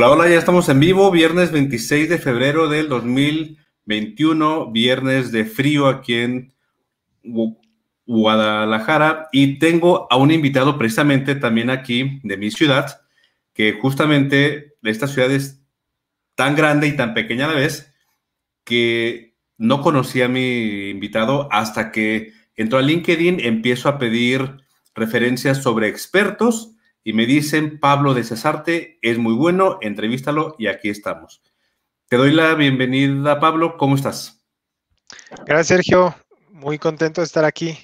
Hola, hola, ya estamos en vivo, viernes 26 de febrero del 2021, viernes de frío aquí en Guadalajara, y tengo a un invitado precisamente también aquí de mi ciudad, que justamente esta ciudad es tan grande y tan pequeña a la vez que no conocía a mi invitado hasta que entró a LinkedIn, empiezo a pedir referencias sobre expertos y me dicen, Pablo de Cesarte es muy bueno, entrevístalo y aquí estamos. Te doy la bienvenida, Pablo, ¿cómo estás? Gracias, Sergio. Muy contento de estar aquí.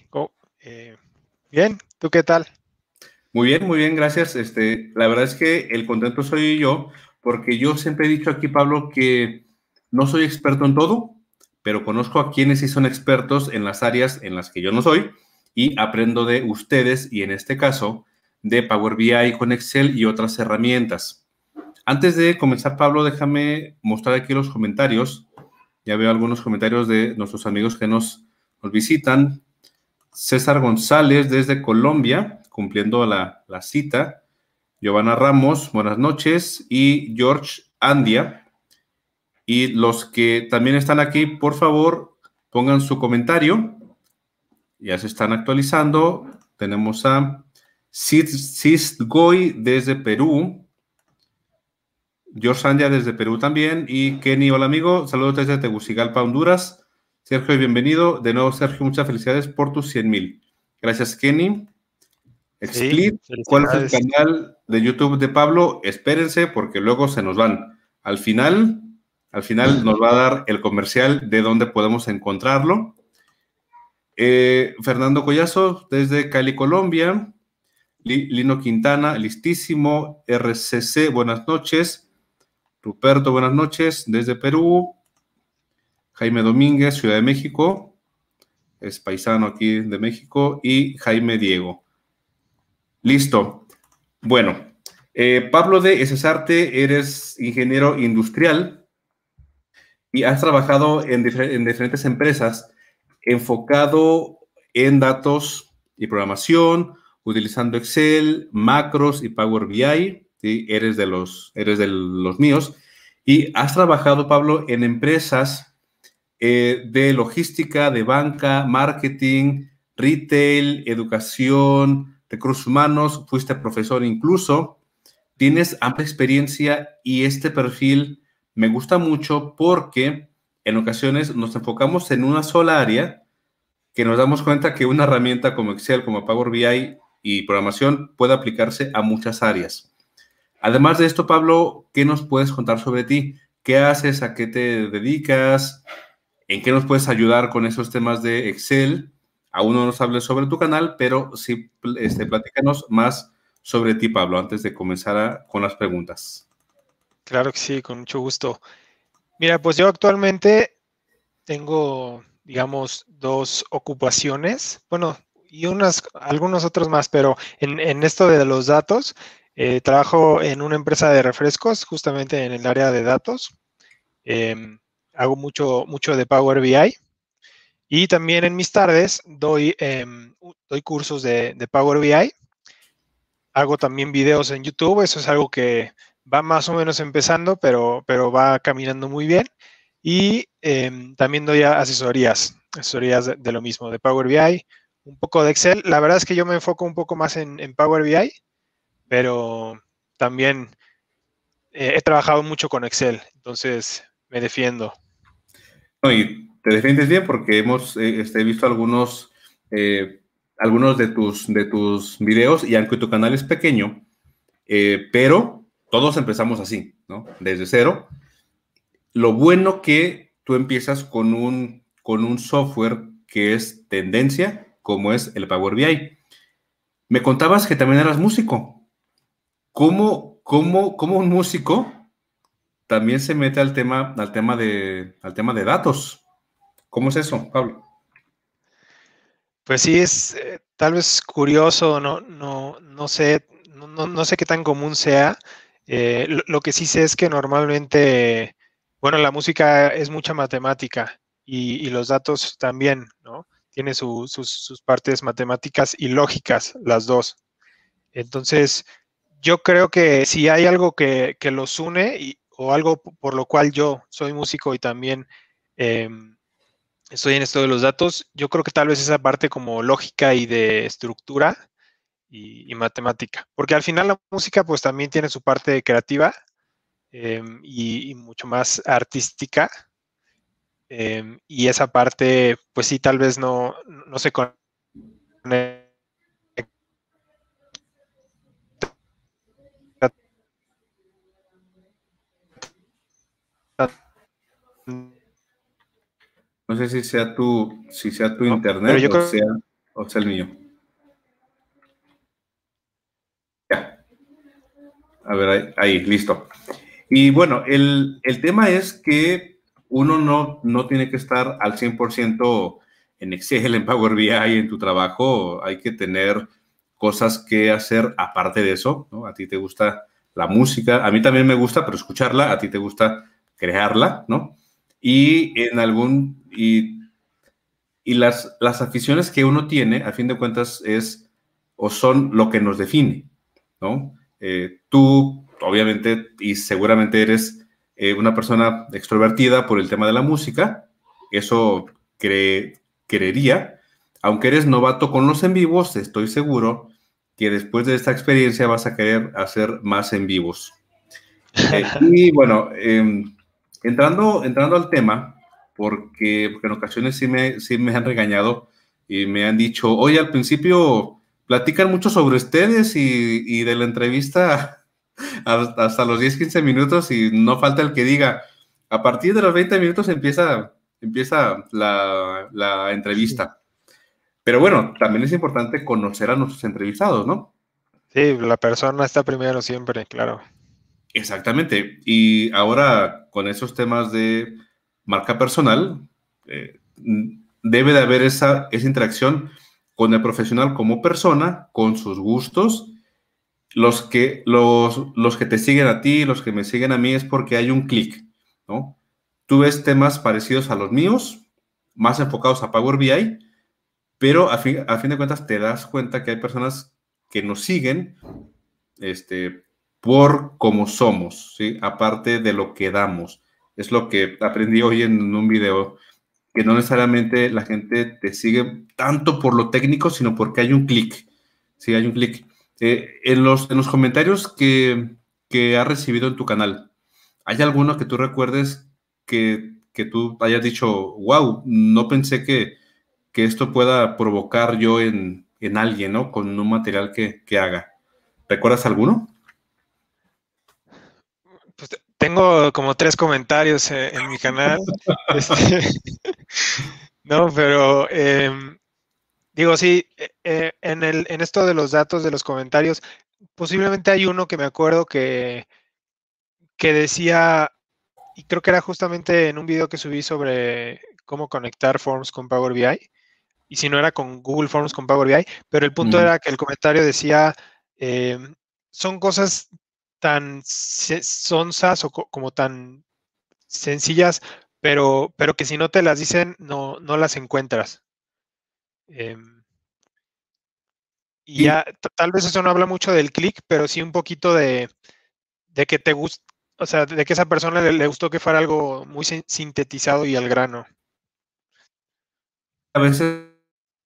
Bien, ¿tú qué tal? Muy bien, gracias. La verdad es que el contento soy yo, porque yo siempre he dicho aquí, Pablo, que no soy experto en todo, pero conozco a quienes sí son expertos en las áreas en las que yo no soy y aprendo de ustedes y en este caso de Power BI con Excel y otras herramientas. Antes de comenzar, Pablo, déjame mostrar aquí los comentarios. Ya veo algunos comentarios de nuestros amigos que nos visitan. César González desde Colombia, cumpliendo la cita. Giovanna Ramos, buenas noches. Y George Andia. Y los que también están aquí, por favor, pongan su comentario. Ya se están actualizando. Tenemos a Cis Goy desde Perú. George Andia desde Perú también. Y Kenny, hola amigo. Saludos desde Tegucigalpa, Honduras. Sergio, bienvenido. De nuevo, Sergio, muchas felicidades por tus 100,000. Gracias, Kenny. Sí, Split, ¿cuál es el felicidades. canal de YouTube de Pablo? Espérense porque luego se nos van. Al final, al final nos va a dar el comercial de dónde podemos encontrarlo. Fernando Collazo, desde Cali, Colombia. Lino Quintana, listísimo. RCC, buenas noches. Ruperto, buenas noches, desde Perú. Jaime Domínguez, Ciudad de México. Es paisano aquí de México. Y Jaime Diego. Listo. Bueno, Pablo de Cesarte, eres ingeniero industrial y has trabajado en diferentes empresas enfocado en datos y programación, utilizando Excel, macros y Power BI. ¿Sí? Eres de los míos. Y has trabajado, Pablo, en empresas de logística, de banca, marketing, retail, educación, recursos humanos, fuiste profesor incluso. Tienes amplia experiencia y este perfil me gusta mucho porque en ocasiones nos enfocamos en una sola área que nos damos cuenta que una herramienta como Excel, como Power BI y programación puede aplicarse a muchas áreas. Además de esto, Pablo, ¿qué nos puedes contar sobre ti? ¿Qué haces? ¿A qué te dedicas? ¿En qué nos puedes ayudar con esos temas de Excel? Aún no nos hables sobre tu canal, pero sí, platícanos más sobre ti, Pablo, antes de comenzar con las preguntas. Claro que sí, con mucho gusto. Mira, pues yo actualmente tengo, digamos, dos ocupaciones, bueno, y algunos otros más, pero en esto de los datos, trabajo en una empresa de refrescos, justamente en el área de datos. Em, Hago mucho de Power BI. Y también en mis tardes doy cursos de Power BI. Hago también videos en YouTube. Eso es algo que va más o menos empezando, pero va caminando muy bien. Y también doy asesorías de lo mismo, de Power BI, un poco de Excel. La verdad es que yo me enfoco un poco más en Power BI, pero también he trabajado mucho con Excel, entonces me defiendo. No, y te defiendes bien porque hemos visto eh, algunos de tus videos y aunque tu canal es pequeño, pero todos empezamos así, ¿no? Desde cero. Lo bueno que tú empiezas con un software que es tendencia, como es el Power BI. Me contabas que también eras músico. ¿Cómo un músico también se mete al tema de datos? ¿Cómo es eso, Pablo? Pues sí, es tal vez curioso, no sé, no sé qué tan común sea. Lo que sí sé es que normalmente, bueno, la música es mucha matemática y los datos también, ¿no? Tiene sus partes matemáticas y lógicas, las dos. Entonces, yo creo que si hay algo que los une o algo por lo cual yo soy músico y también estoy en esto de los datos, yo creo que tal vez esa parte como lógica y de estructura y matemática, porque al final la música pues también tiene su parte creativa y mucho más artística. Y esa parte, pues sí, tal vez no se conecta. No sé si sea tu ¿No? Pero internet yo creo o sea el mío. Ya, a ver, ahí, listo. Y bueno, el tema es que uno no tiene que estar al 100% en Excel, en Power BI, en tu trabajo. Hay que tener cosas que hacer aparte de eso, ¿no? A ti te gusta la música, a mí también me gusta, pero escucharla, a ti te gusta crearla, ¿no? Y las aficiones que uno tiene, a fin de cuentas, es o son lo que nos define, ¿no? Tú, obviamente, y seguramente eres una persona extrovertida por el tema de la música, eso creería. Aunque eres novato con los en vivos, estoy seguro que después de esta experiencia vas a querer hacer más en vivos. Y bueno, entrando al tema, porque en ocasiones sí me han regañado y me han dicho, oye, al principio platican mucho sobre ustedes y de la entrevista hasta los 10-15 minutos y no falta el que diga, a partir de los 20 minutos empieza la entrevista. Pero bueno, también es importante conocer a nuestros entrevistados, ¿no? sí, la persona está primero siempre, claro. Exactamente. Y ahora con esos temas de marca personal, debe de haber esa interacción con el profesional como persona, con sus gustos. Los que te siguen a ti, los que me siguen a mí, es porque hay un clic, ¿no? Tú ves temas parecidos a los míos, más enfocados a Power BI, pero a fin de cuentas te das cuenta que hay personas que nos siguen por cómo somos, ¿sí? Aparte de lo que damos. Es lo que aprendí hoy en un video, que no necesariamente la gente te sigue tanto por lo técnico, sino porque hay un clic, ¿sí? Hay un clic. En los comentarios que has recibido en tu canal, ¿hay alguno que tú recuerdes que tú hayas dicho, wow, no pensé que esto pueda provocar yo en alguien, ¿no? Con un material que haga. ¿Recuerdas alguno? Pues tengo como 3 comentarios en mi canal. Este, no, pero digo, sí, en esto de los datos de los comentarios, posiblemente hay uno que me acuerdo que decía, y creo que era justamente en un video que subí sobre cómo conectar Forms con Power BI, y si no era con Google Forms con Power BI, pero el punto Ujú. era que el comentario decía, eh, son cosas tan sonsas o como tan sencillas, pero que si no te las dicen, no las encuentras. Em, y Sí, ya, tal vez eso no habla mucho del clic, pero sí un poquito de que te gusta, o sea, de que esa persona le gustó que fuera algo muy sintetizado y al grano. a veces,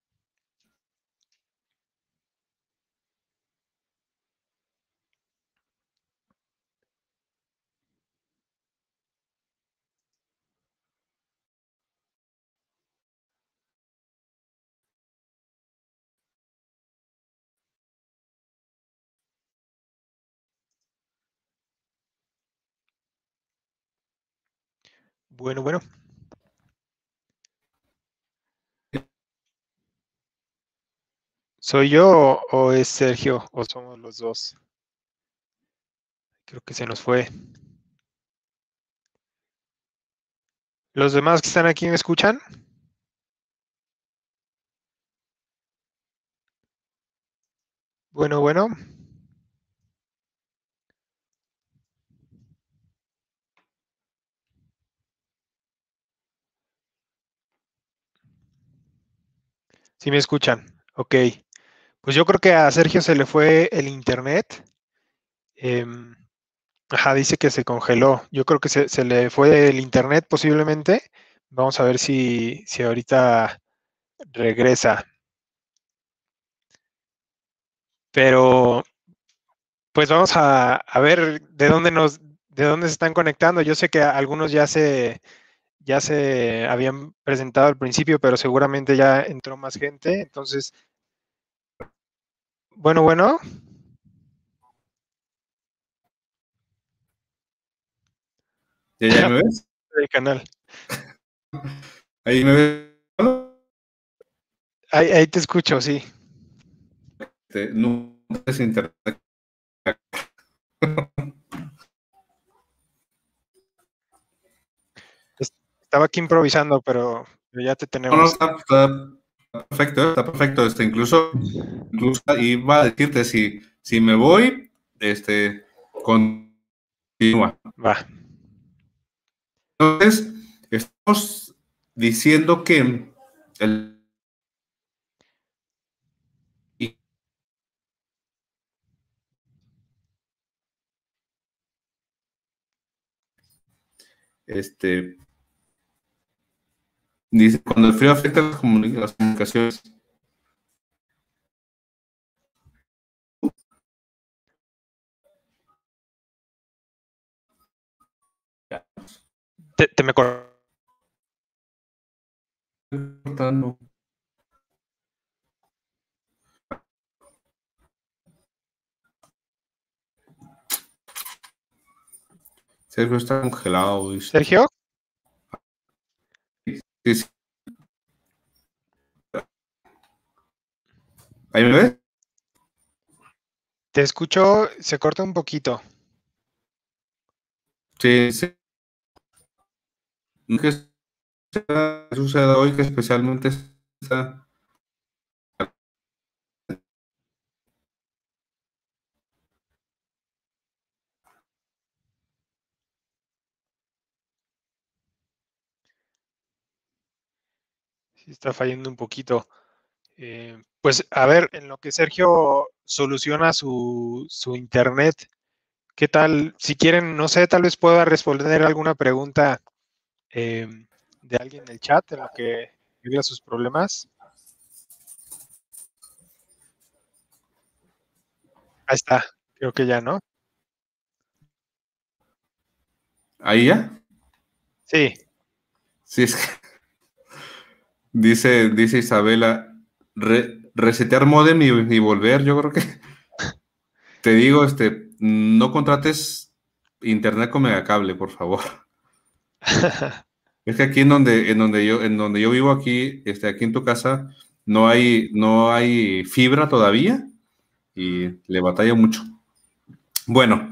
Bueno, bueno, ¿soy yo o es Sergio o somos los dos? Creo que se nos fue. ¿Los demás que están aquí me escuchan? Bueno, bueno. Sí me escuchan. Ok. Pues yo creo que a Sergio se le fue el internet Ajá, dice que se congeló. Yo creo que se le fue el internet posiblemente. Vamos a ver si ahorita regresa. Pero pues vamos a ver de dónde se están conectando. Yo sé que algunos ya se habían presentado al principio, pero seguramente ya entró más gente. Entonces, bueno. ¿Ya me ves? El canal. ¿Ahí me ves? Ahí te escucho, sí. No es internet. Estaba aquí improvisando, pero ya te No, tenemos. está perfecto, está perfecto. Incluso iba a decirte si me voy, continúa. Va. Entonces, estamos diciendo que dice, cuando el frío afecta las comunicaciones. Te me Cortando. Sergio está congelado. Dice. Sergio, Sí. ¿Ahí me ves? te escucho, se corta un poquito. Sí. ¿Qué sucede hoy que especialmente está? Sí, está fallando un poquito. Pues a ver, en lo que Sergio soluciona su internet, ¿qué tal? Si quieren, no sé, tal vez pueda responder alguna pregunta eh, de alguien en el chat en lo que arregla sus problemas. Ahí está, creo que ya, ¿no? ¿Ahí ya? Sí. Sí, es que dice Isabela, resetear modem y volver, yo creo que te digo, no contrates internet con megacable, por favor. Es que aquí en donde yo vivo aquí, aquí en tu casa, no hay fibra todavía y le batalla mucho. Bueno,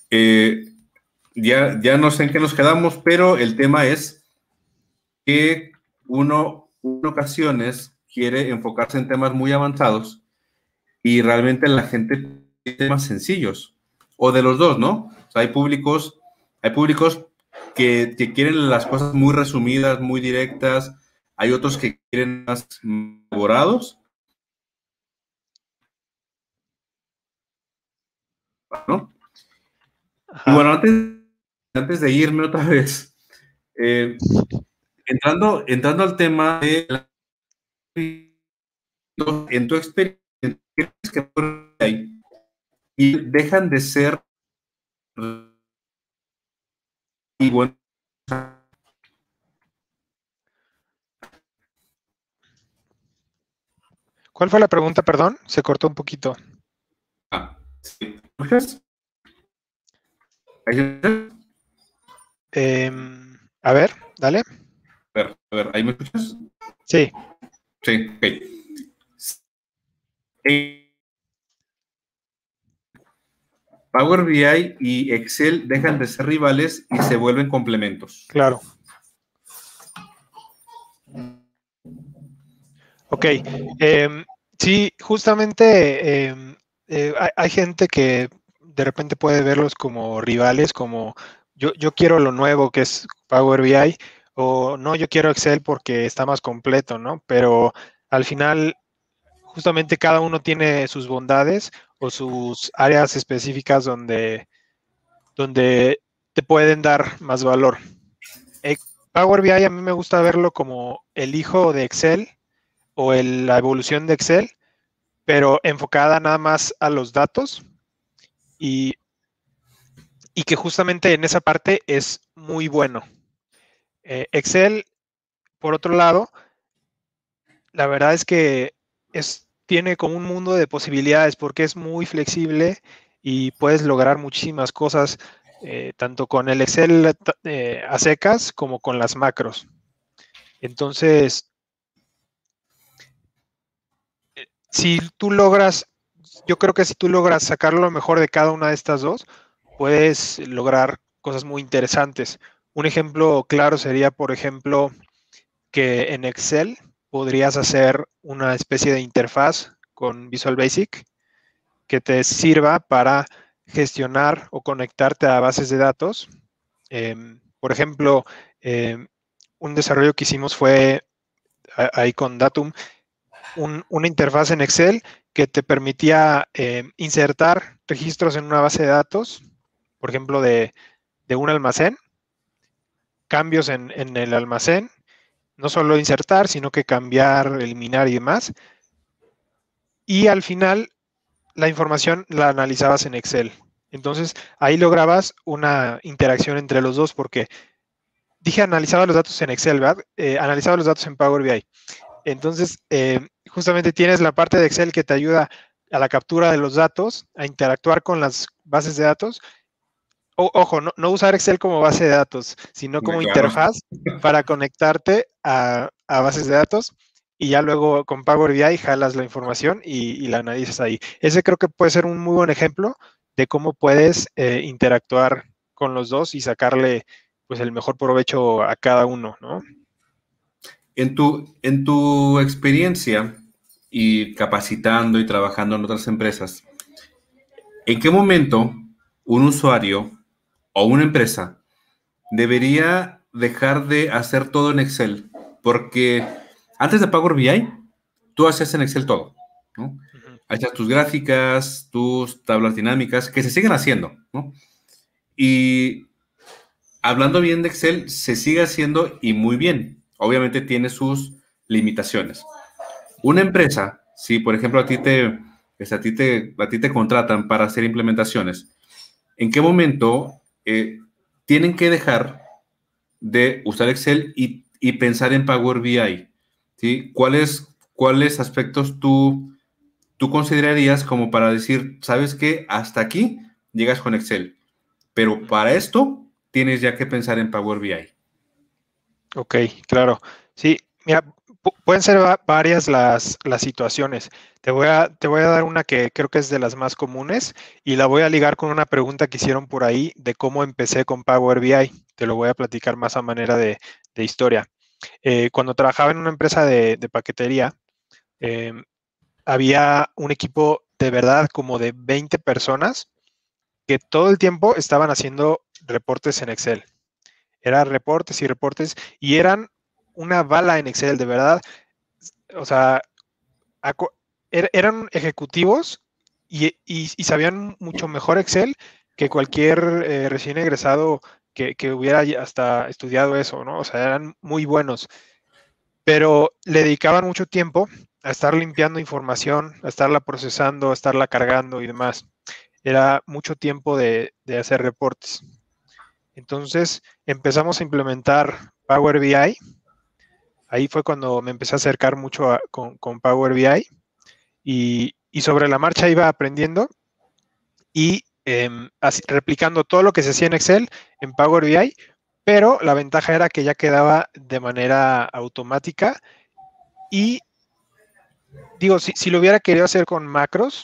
ya no sé en qué nos quedamos, pero el tema es que uno en ocasiones quiere enfocarse en temas muy avanzados y realmente la gente tiene temas sencillos, o de los dos, ¿no? O sea, hay públicos que quieren las cosas muy resumidas, muy directas, hay otros que quieren más elaborados, ¿no? Y Ajá. bueno, antes de irme otra vez, entrando al tema de en tu experiencia, ¿crees que hay y dejan de ser y bueno, ¿Cuál fue la pregunta, perdón? Se cortó un poquito. ¿sí? ¿Escuchas? A ver, dale. A ver, ¿ahí me escuchas? Sí, Sí, ok. Power BI y Excel dejan de ser rivales y se vuelven complementos. claro. Ok. Sí, justamente hay gente que de repente puede verlos como rivales, como yo quiero lo nuevo que es Power BI, o no, yo quiero Excel porque está más completo, ¿no? Pero al final justamente cada uno tiene sus bondades o sus áreas específicas donde te pueden dar más valor. Power BI a mí me gusta verlo como el hijo de Excel o la evolución de Excel, pero enfocada nada más a los datos y que justamente en esa parte es muy bueno. Excel, por otro lado, la verdad es que tiene como un mundo de posibilidades porque es muy flexible y puedes lograr muchísimas cosas, tanto con el Excel a secas como con las macros. Entonces, yo creo que si tú logras sacar lo mejor de cada una de estas dos, puedes lograr cosas muy interesantes. Un ejemplo claro sería, por ejemplo, que en Excel podrías hacer una especie de interfaz con Visual Basic que te sirva para gestionar o conectarte a bases de datos. Por ejemplo, un desarrollo que hicimos fue ahí con Datum, una interfaz en Excel que te permitía insertar registros en una base de datos, por ejemplo, de un almacén, cambios en el almacén, no solo insertar, sino que cambiar, eliminar y demás. Y al final, la información la analizabas en Excel. Entonces, ahí lograbas una interacción entre los dos, porque dije analizaba los datos en Excel, ¿verdad? Analizaba los datos en Power BI. Entonces, justamente tienes la parte de Excel que te ayuda a la captura de los datos, a interactuar con las bases de datos. Ojo, no usar Excel como base de datos, sino como Claro. interfaz para conectarte a bases de datos y ya luego con Power BI jalas la información y la analizas ahí. Ese creo que puede ser un muy buen ejemplo de cómo puedes interactuar con los dos y sacarle pues el mejor provecho a cada uno, ¿no? En tu experiencia y capacitando y trabajando en otras empresas, ¿en qué momento un usuario o una empresa debería dejar de hacer todo en Excel? Porque antes de Power BI, tú hacías en Excel todo, ¿no? Uh-huh. Hacías tus gráficas, tus tablas dinámicas, que se siguen haciendo, ¿no? Y hablando bien de Excel, se sigue haciendo y muy bien. Obviamente tiene sus limitaciones. Una empresa, si por ejemplo a ti te contratan para hacer implementaciones, ¿en qué momento tienen que dejar de usar Excel y pensar en Power BI? ¿Sí? ¿Cuáles aspectos tú considerarías como para decir, sabes qué, hasta aquí llegas con Excel, pero para esto tienes ya que pensar en Power BI? Ok, claro. Sí, mira, pueden ser varias las situaciones. Te voy a dar una que creo que es de las más comunes y la voy a ligar con una pregunta que hicieron por ahí de cómo empecé con Power BI. Te lo voy a platicar más a manera de historia. Cuando trabajaba en una empresa de paquetería, eh, había un equipo de verdad como de 20 personas que todo el tiempo estaban haciendo reportes en Excel. Eran reportes y reportes y eran una bala en Excel, de verdad. O sea, eran ejecutivos y sabían mucho mejor Excel que cualquier recién egresado que hubiera hasta estudiado eso, ¿no? O sea, eran muy buenos, pero le dedicaban mucho tiempo a estar limpiando información, a estarla procesando, a estarla cargando y demás. Era mucho tiempo de hacer reportes. Entonces empezamos a implementar Power BI. Ahí fue cuando me empecé a acercar mucho con Power BI y sobre la marcha iba aprendiendo y replicando todo lo que se hacía en Excel en Power BI, pero la ventaja era que ya quedaba de manera automática y digo, si lo hubiera querido hacer con macros,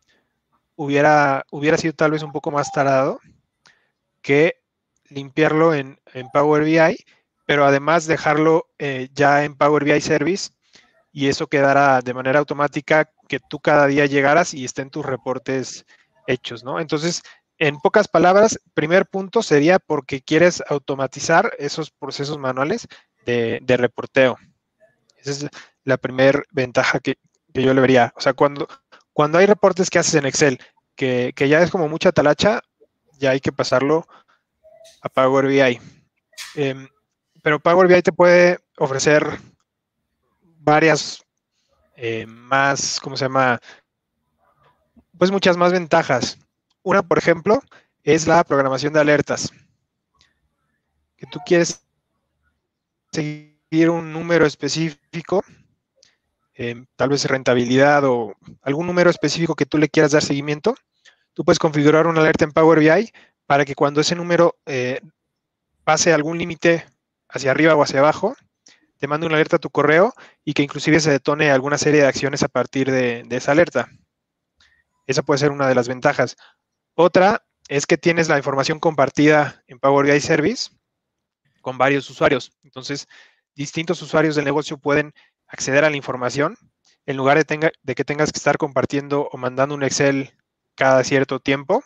hubiera sido tal vez un poco más tardado que limpiarlo en Power BI, pero además dejarlo ya en Power BI Service y eso quedara de manera automática que tú cada día llegaras y estén tus reportes hechos, ¿no? Entonces, en pocas palabras, primer punto sería porque quieres automatizar esos procesos manuales de reporteo. Esa es la primera ventaja que yo le vería. O sea, cuando hay reportes que haces en Excel, que ya es como mucha talacha, ya hay que pasarlo a Power BI. Pero Power BI te puede ofrecer varias más, ¿cómo se llama? Pues muchas más ventajas. Una, por ejemplo, es la programación de alertas. Que tú quieres seguir un número específico, tal vez rentabilidad o algún número específico que tú le quieras dar seguimiento, tú puedes configurar una alerta en Power BI para que cuando ese número pase algún límite hacia arriba o hacia abajo, te mande una alerta a tu correo y que inclusive se detone alguna serie de acciones a partir de esa alerta. Esa puede ser una de las ventajas. Otra es que tienes la información compartida en Power BI Service con varios usuarios. Entonces, distintos usuarios del negocio pueden acceder a la información en lugar de que tengas que estar compartiendo o mandando un Excel cada cierto tiempo.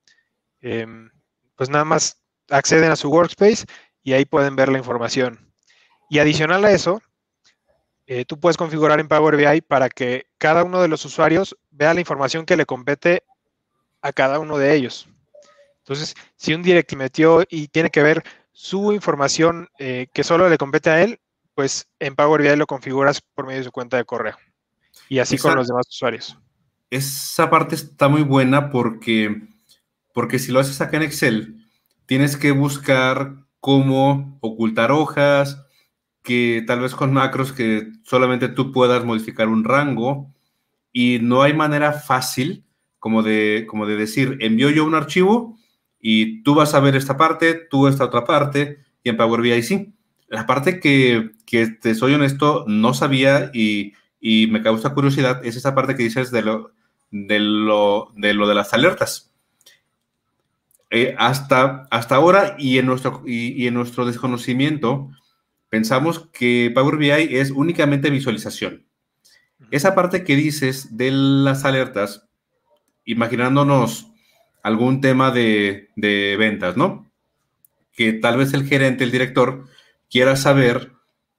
Pues nada más acceden a su workspace y ahí pueden ver la información. Y adicional a eso, tú puedes configurar en Power BI para que cada uno de los usuarios vea la información que le compete a cada uno de ellos. Entonces, si un direct metió y tiene que ver su información que solo le compete a él, pues en Power BI lo configuras por medio de su cuenta de correo. Y así con los demás usuarios. Esa parte está muy buena porque si lo haces acá en Excel, tienes que buscar cómo ocultar hojas, que tal vez con macros que solamente tú puedas modificar un rango y no hay manera fácil como de decir, envío yo un archivo y tú vas a ver esta parte, tú esta otra parte, y en Power BI sí. La parte que te soy honesto, no sabía y me causa curiosidad es esa parte que dices de lo de las alertas. Hasta ahora y en nuestro desconocimiento, pensamos que Power BI es únicamente visualización. Esa parte que dices de las alertas, imaginándonos algún tema de ventas, ¿no? Que tal vez el gerente, el director, quiera saber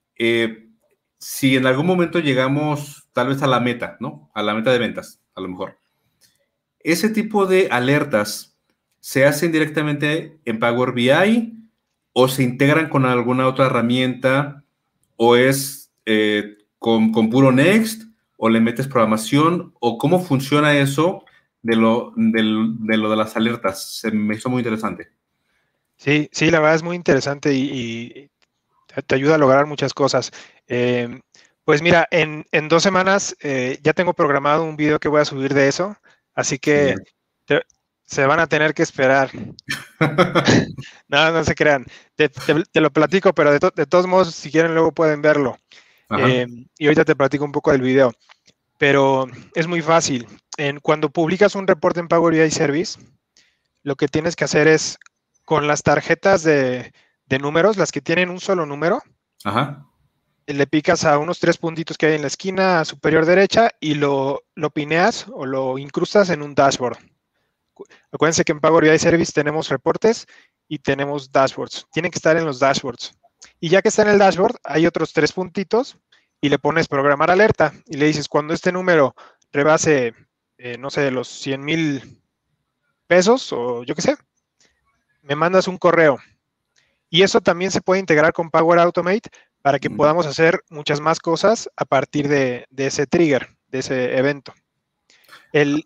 si en algún momento llegamos tal vez a la meta, ¿no? A la meta de ventas, a lo mejor. Ese tipo de alertas se hacen directamente en Power BI o se integran con alguna otra herramienta o es con puro Next o le metes programación o cómo funciona eso de lo de las alertas. Se me hizo muy interesante. Sí, sí, la verdad es muy interesante y te ayuda a lograr muchas cosas. Pues mira, en 2 semanas ya tengo programado un video que voy a subir de eso, así que se van a tener que esperar. No, no se crean. Te lo platico, pero de todos modos, si quieren, luego pueden verlo. Y ahorita te platico un poco del video. Pero es muy fácil. Cuando publicas un reporte en Power BI Service, lo que tienes que hacer es con las tarjetas de números, las que tienen un solo número, Ajá. le picas a unos 3 puntitos que hay en la esquina superior derecha y lo pineas o lo incrustas en un dashboard. Acuérdense que en Power BI Service tenemos reportes y tenemos dashboards. Tienen que estar en los dashboards. Y ya que está en el dashboard, hay otros 3 puntitos y le pones programar alerta y le dices, cuando este número rebase, no sé, los 100,000 pesos o yo qué sé, me mandas un correo. Y eso también se puede integrar con Power Automate para que podamos hacer muchas más cosas a partir de ese trigger, de ese evento. El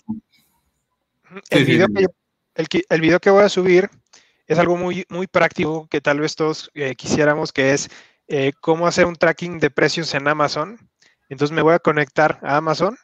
video que voy a subir es algo muy, muy práctico que tal vez todos quisiéramos, que es cómo hacer un tracking de precios en Amazon. Entonces me voy a conectar a Amazon.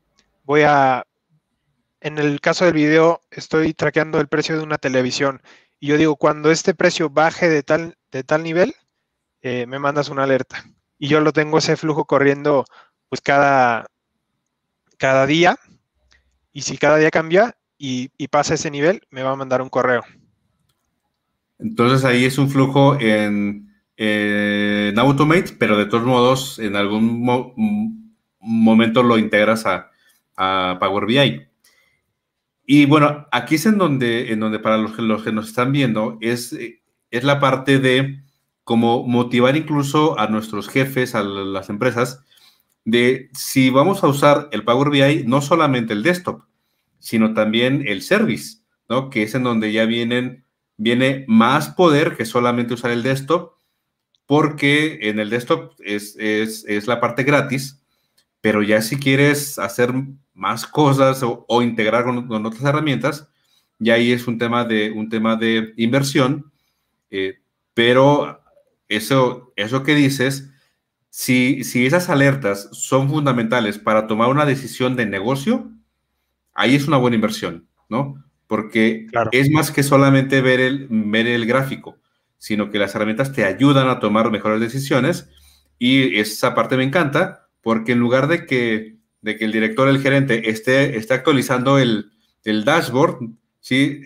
En el caso del video, estoy traqueando el precio de una televisión. Y yo digo, cuando este precio baje de tal nivel, me mandas una alerta. Y yo lo tengo ese flujo corriendo pues cada día. Y si cada día cambia y pasa ese nivel, me va a mandar un correo. Entonces ahí es un flujo en Automate, pero de todos modos en algún momento lo integras a Power BI. Y bueno, aquí es en donde para los que nos están viendo es la parte de cómo motivar incluso a nuestros jefes, a las empresas, de si vamos a usar el Power BI, no solamente el desktop, sino también el service, ¿no? Que es en donde ya viene más poder que solamente usar el desktop, porque en el desktop es la parte gratis, pero ya si quieres hacer más cosas o integrar con otras herramientas, ya ahí es un tema de inversión, pero eso que dices, si esas alertas son fundamentales para tomar una decisión de negocio, ahí es una buena inversión, ¿no? Porque Claro. es más que solamente ver el gráfico, sino que las herramientas te ayudan a tomar mejores decisiones y esa parte me encanta porque en lugar de que el director, el gerente, esté actualizando el dashboard, ¿sí?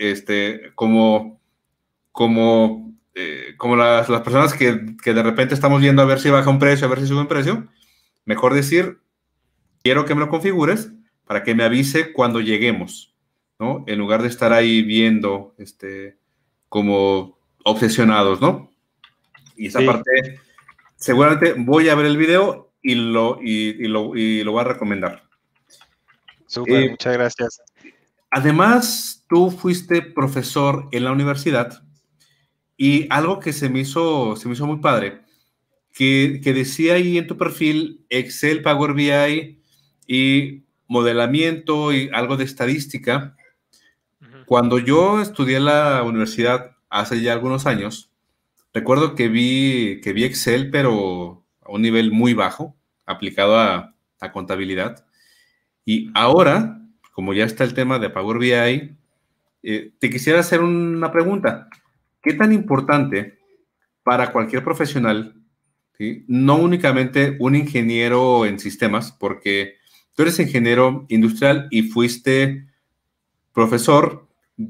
Como las personas que de repente estamos viendo a ver si baja un precio, a ver si sube un precio, mejor decir, quiero que me lo configures para que me avise cuando lleguemos, ¿no? En lugar de estar ahí viendo, como obsesionados, ¿no? Y esa Sí, parte, seguramente voy a ver el video y lo voy a recomendar. súper, Eh, muchas gracias. Además, tú fuiste profesor en la universidad y algo que se me hizo muy padre, que decía ahí en tu perfil Excel, Power BI y modelamiento y algo de estadística. Ujú. Cuando yo estudié en la universidad hace ya algunos años, recuerdo que vi Excel, pero a un nivel muy bajo, aplicado a contabilidad. Y Ujú. ahora, como ya está el tema de Power BI, te quisiera hacer una pregunta. ¿Qué tan importante para cualquier profesional, ¿sí? No únicamente un ingeniero en sistemas, porque tú eres ingeniero industrial y fuiste profesor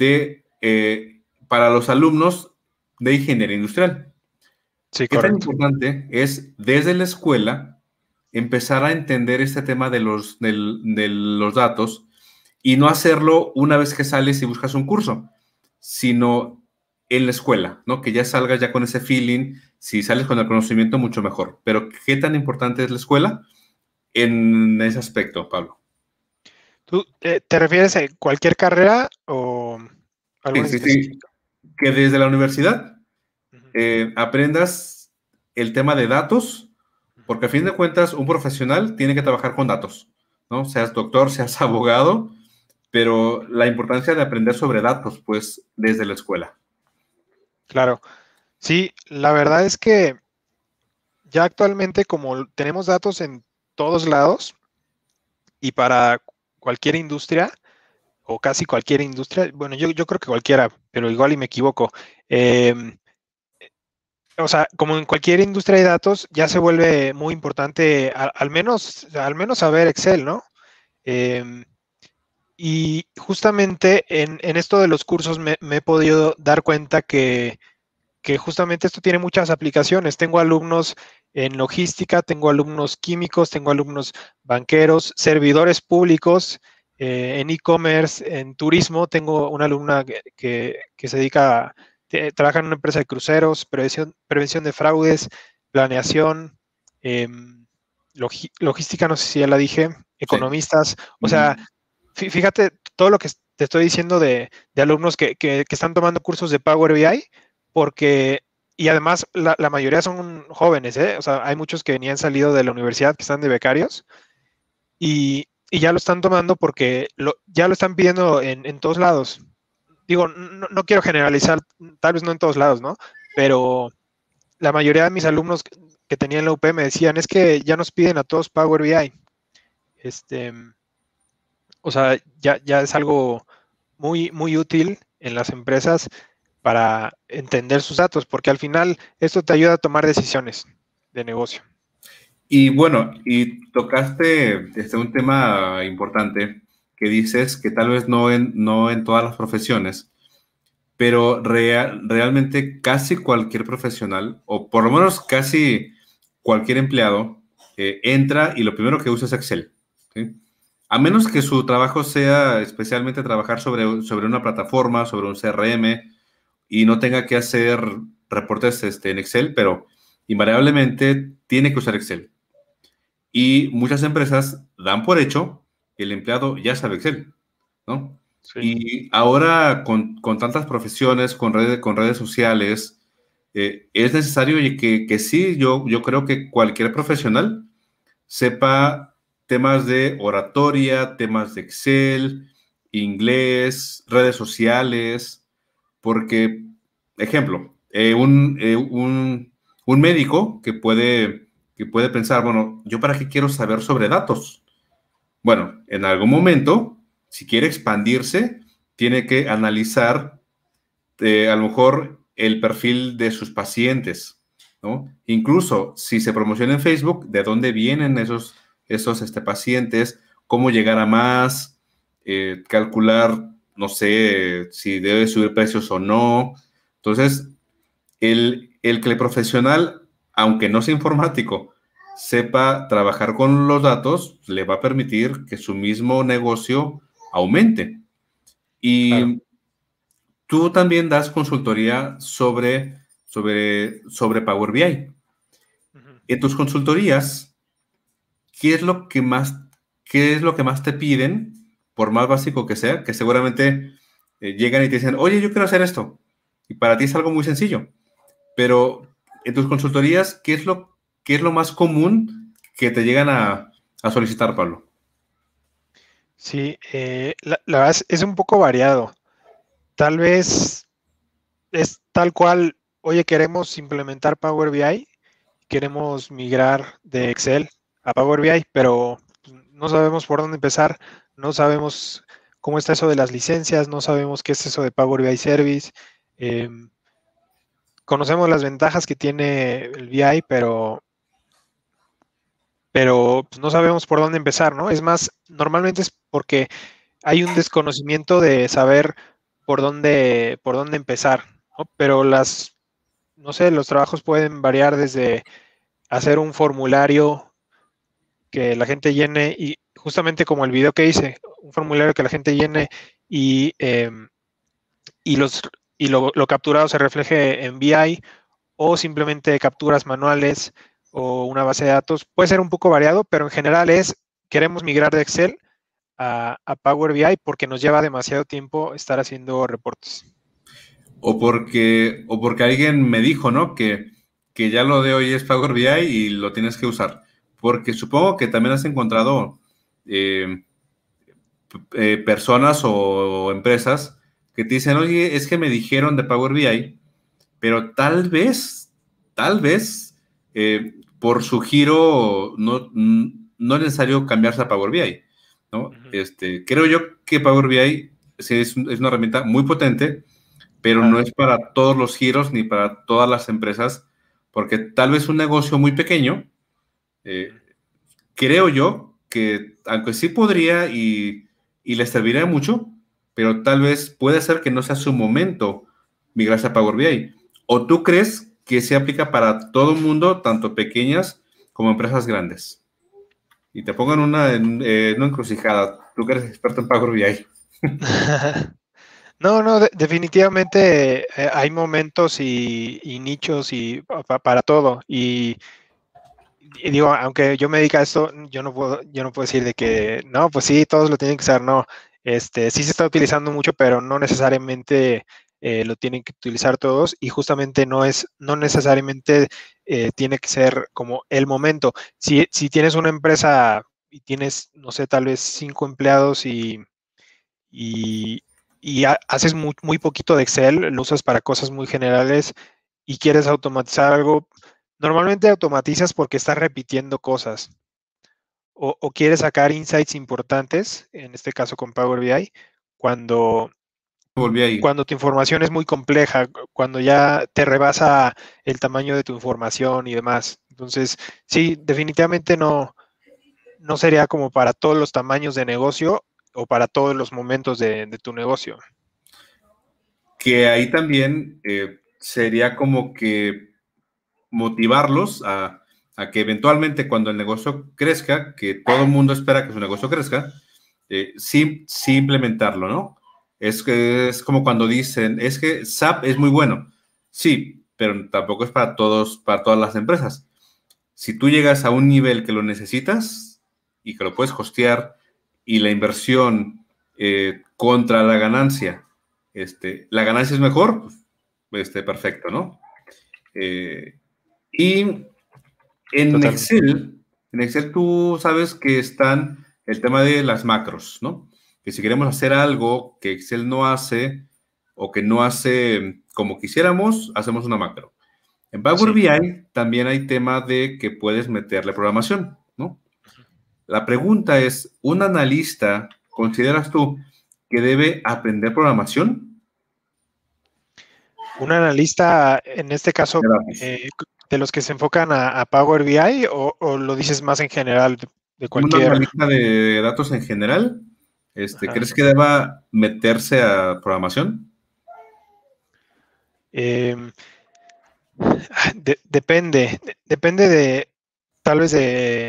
para los alumnos de ingeniería industrial? Sí, ¿Qué tan correcto. importante es desde la escuela empezar a entender este tema de los datos y no hacerlo una vez que sales y buscas un curso, sino en la escuela, ¿no? Que ya salgas ya con ese feeling, si sales con el conocimiento, mucho mejor. Pero ¿qué tan importante es la escuela en ese aspecto, Pablo? ¿Tú te refieres a cualquier carrera o algo Sí, en sí, sí. específico? Que desde la universidad Ujú. aprendas el tema de datos, Ujú. porque a fin de cuentas un profesional tiene que trabajar con datos, ¿no? Seas doctor, seas abogado, pero la importancia de aprender sobre datos, pues, desde la escuela. Claro. Sí, la verdad es que ya actualmente como tenemos datos en todos lados y para cualquier industria o casi cualquier industria, bueno, yo creo que cualquiera, pero igual y me equivoco. em, o sea, como en cualquier industria de datos, ya se vuelve muy importante al menos saber Excel, ¿no? Em, y justamente en esto de los cursos me he podido dar cuenta que justamente esto tiene muchas aplicaciones. Tengo alumnos en logística, tengo alumnos químicos, tengo alumnos banqueros, servidores públicos, en e-commerce, en turismo. Tengo una alumna que se dedica, trabaja en una empresa de cruceros, prevención de fraudes, planeación, logística, no sé si ya la dije, Sí. economistas. O sea, Ujú. fíjate todo lo que te estoy diciendo de alumnos que están tomando cursos de Power BI porque, y además la mayoría son jóvenes, ¿eh? O sea, hay muchos que ni han salido de la universidad, que están de becarios, y ya lo están tomando porque ya lo están pidiendo en todos lados. Digo, no quiero generalizar, tal vez no en todos lados, ¿no? Pero la mayoría de mis alumnos que tenían la UP me decían, es que ya nos piden a todos Power BI. Este, o sea, ya es algo muy, muy útil en las empresas para entender sus datos, porque al final esto te ayuda a tomar decisiones de negocio. Y bueno, y tocaste un tema importante que dices que tal vez no en todas las profesiones, pero realmente casi cualquier profesional, o por lo menos casi cualquier empleado, entra y lo primero que usa es Excel, ¿sí? A menos que su trabajo sea especialmente trabajar sobre una plataforma, sobre un CRM, y no tenga que hacer reportes en Excel, pero invariablemente tiene que usar Excel. Y muchas empresas dan por hecho que el empleado ya sabe Excel, ¿no? Sí. Y ahora con tantas profesiones, con redes sociales, es necesario y que sí, yo creo que cualquier profesional sepa temas de oratoria, temas de Excel, inglés, redes sociales, porque, ejemplo, un médico que puede pensar, bueno, ¿yo para qué quiero saber sobre datos? Bueno, en algún momento, si quiere expandirse, tiene que analizar a lo mejor el perfil de sus pacientes, ¿no? Incluso si se promociona en Facebook, ¿de dónde vienen esos pacientes? ¿Cómo llegar a más? Calcular, no sé, si debe subir precios o no. Entonces, el que el profesional, aunque no sea informático, sepa trabajar con los datos, le va a permitir que su mismo negocio aumente. Claro. Y tú también das consultoría sobre Power BI. Ujú. En tus consultorías, ¿qué es lo que más, qué es lo que más te piden, por más básico que sea? Que seguramente llegan y te dicen, oye, yo quiero hacer esto. Y para ti es algo muy sencillo. Pero en tus consultorías, qué es lo más común que te llegan a solicitar, Pablo? Sí, la verdad es un poco variado. Tal vez es tal cual, oye, queremos implementar Power BI, queremos migrar de Excel a Power BI, pero no sabemos por dónde empezar, no sabemos cómo está eso de las licencias, no sabemos qué es eso de Power BI Service. eh, Conocemos las ventajas que tiene el BI, pero pues, no sabemos por dónde empezar, ¿no? Es más, normalmente es porque hay un desconocimiento de saber por dónde empezar, ¿no? Pero no sé, los trabajos pueden variar desde hacer un formulario que la gente llene y justamente como el video que hice, un formulario que la gente llene y, y, los, y lo capturado se refleje en BI o simplemente capturas manuales o una base de datos. Puede ser un poco variado, pero en general queremos migrar de Excel a Power BI porque nos lleva demasiado tiempo estar haciendo reportes. O porque alguien me dijo, ¿no? Que ya lo de hoy es Power BI y lo tienes que usar. Porque supongo que también has encontrado eh, personas o empresas que te dicen, oye, es que me dijeron de Power BI, pero tal vez, por su giro no es necesario cambiarse a Power BI, ¿no? Ujú. Creo yo que Power BI sí es una herramienta muy potente, pero no Claro. es para todos los giros ni para todas las empresas, porque tal vez un negocio muy pequeño, eh, Ujú. creo yo que, aunque sí podría y les serviría mucho, pero tal vez puede ser que no sea su momento migrarse a Power BI. ¿O tú crees que se aplica para todo el mundo, tanto pequeñas como empresas grandes? Y te pongo en una encrucijada. Tú que eres experto en Power BI. No, no, definitivamente hay momentos y nichos y para todo. Y digo, aunque yo me dedique a esto, yo no puedo decir de que no, pues sí, todos lo tienen que usar, no. Sí se está utilizando mucho, pero no necesariamente lo tienen que utilizar todos, y justamente no necesariamente tiene que ser como el momento. Si tienes una empresa y tienes, no sé, tal vez 5 empleados y, haces muy poquito de Excel, lo usas para cosas muy generales y quieres automatizar algo, normalmente automatizas porque estás repitiendo cosas o quieres sacar insights importantes, en este caso con Power BI, cuando, Volví ahí. cuando tu información es muy compleja, cuando ya te rebasa el tamaño de tu información y demás. Entonces, sí, definitivamente no sería como para todos los tamaños de negocio o para todos los momentos de tu negocio. Que ahí también sería como que motivarlos a que eventualmente cuando el negocio crezca, que todo el mundo espera que su negocio crezca, sí implementarlo, ¿no? Es como cuando dicen, es que SAP es muy bueno. Sí, pero tampoco es para todos, para todas las empresas. Si tú llegas a un nivel que lo necesitas y que lo puedes hostear y la inversión contra la ganancia es mejor, perfecto, ¿no? Y en Totalmente. Excel tú sabes que están el tema de las macros, ¿no? Que si queremos hacer algo que Excel no hace o que no hace como quisiéramos, hacemos una macro. En Power Sí. BI también hay tema de que puedes meterle programación, ¿no? La pregunta es, ¿un analista consideras tú que debe aprender programación? Un analista, en este caso, De datos. de los que se enfocan a Power BI o lo dices más en general de Un cualquier. analista de datos en general, Ajá. ¿crees que deba meterse a programación? Em, depende de tal vez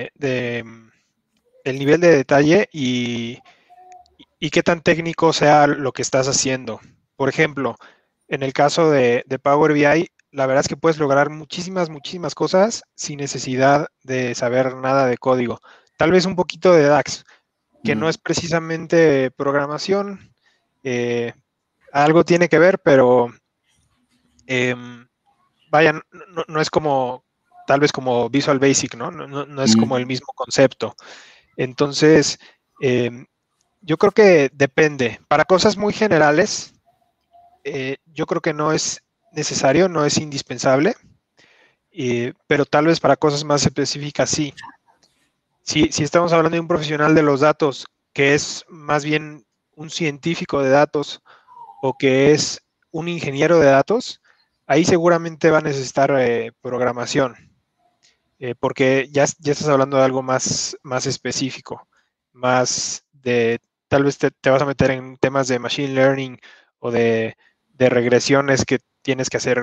el nivel de detalle y qué tan técnico sea lo que estás haciendo. Por ejemplo, en el caso de Power BI, la verdad es que puedes lograr muchísimas cosas sin necesidad de saber nada de código. Tal vez un poquito de DAX, que no es precisamente programación, eh, algo tiene que ver, pero em, vaya, no es como, tal vez como Visual Basic, ¿no? No es como el Mm, mismo concepto. Entonces, em, yo creo que depende. Para cosas muy generales, yo creo que no es necesario, no es indispensable, pero tal vez para cosas más específicas sí. Si estamos hablando de un profesional de los datos que es más bien un científico de datos o que es un ingeniero de datos, ahí seguramente va a necesitar programación, porque ya estás hablando de algo más específico, más de, tal vez te vas a meter en temas de machine learning o de regresiones que tienes que hacer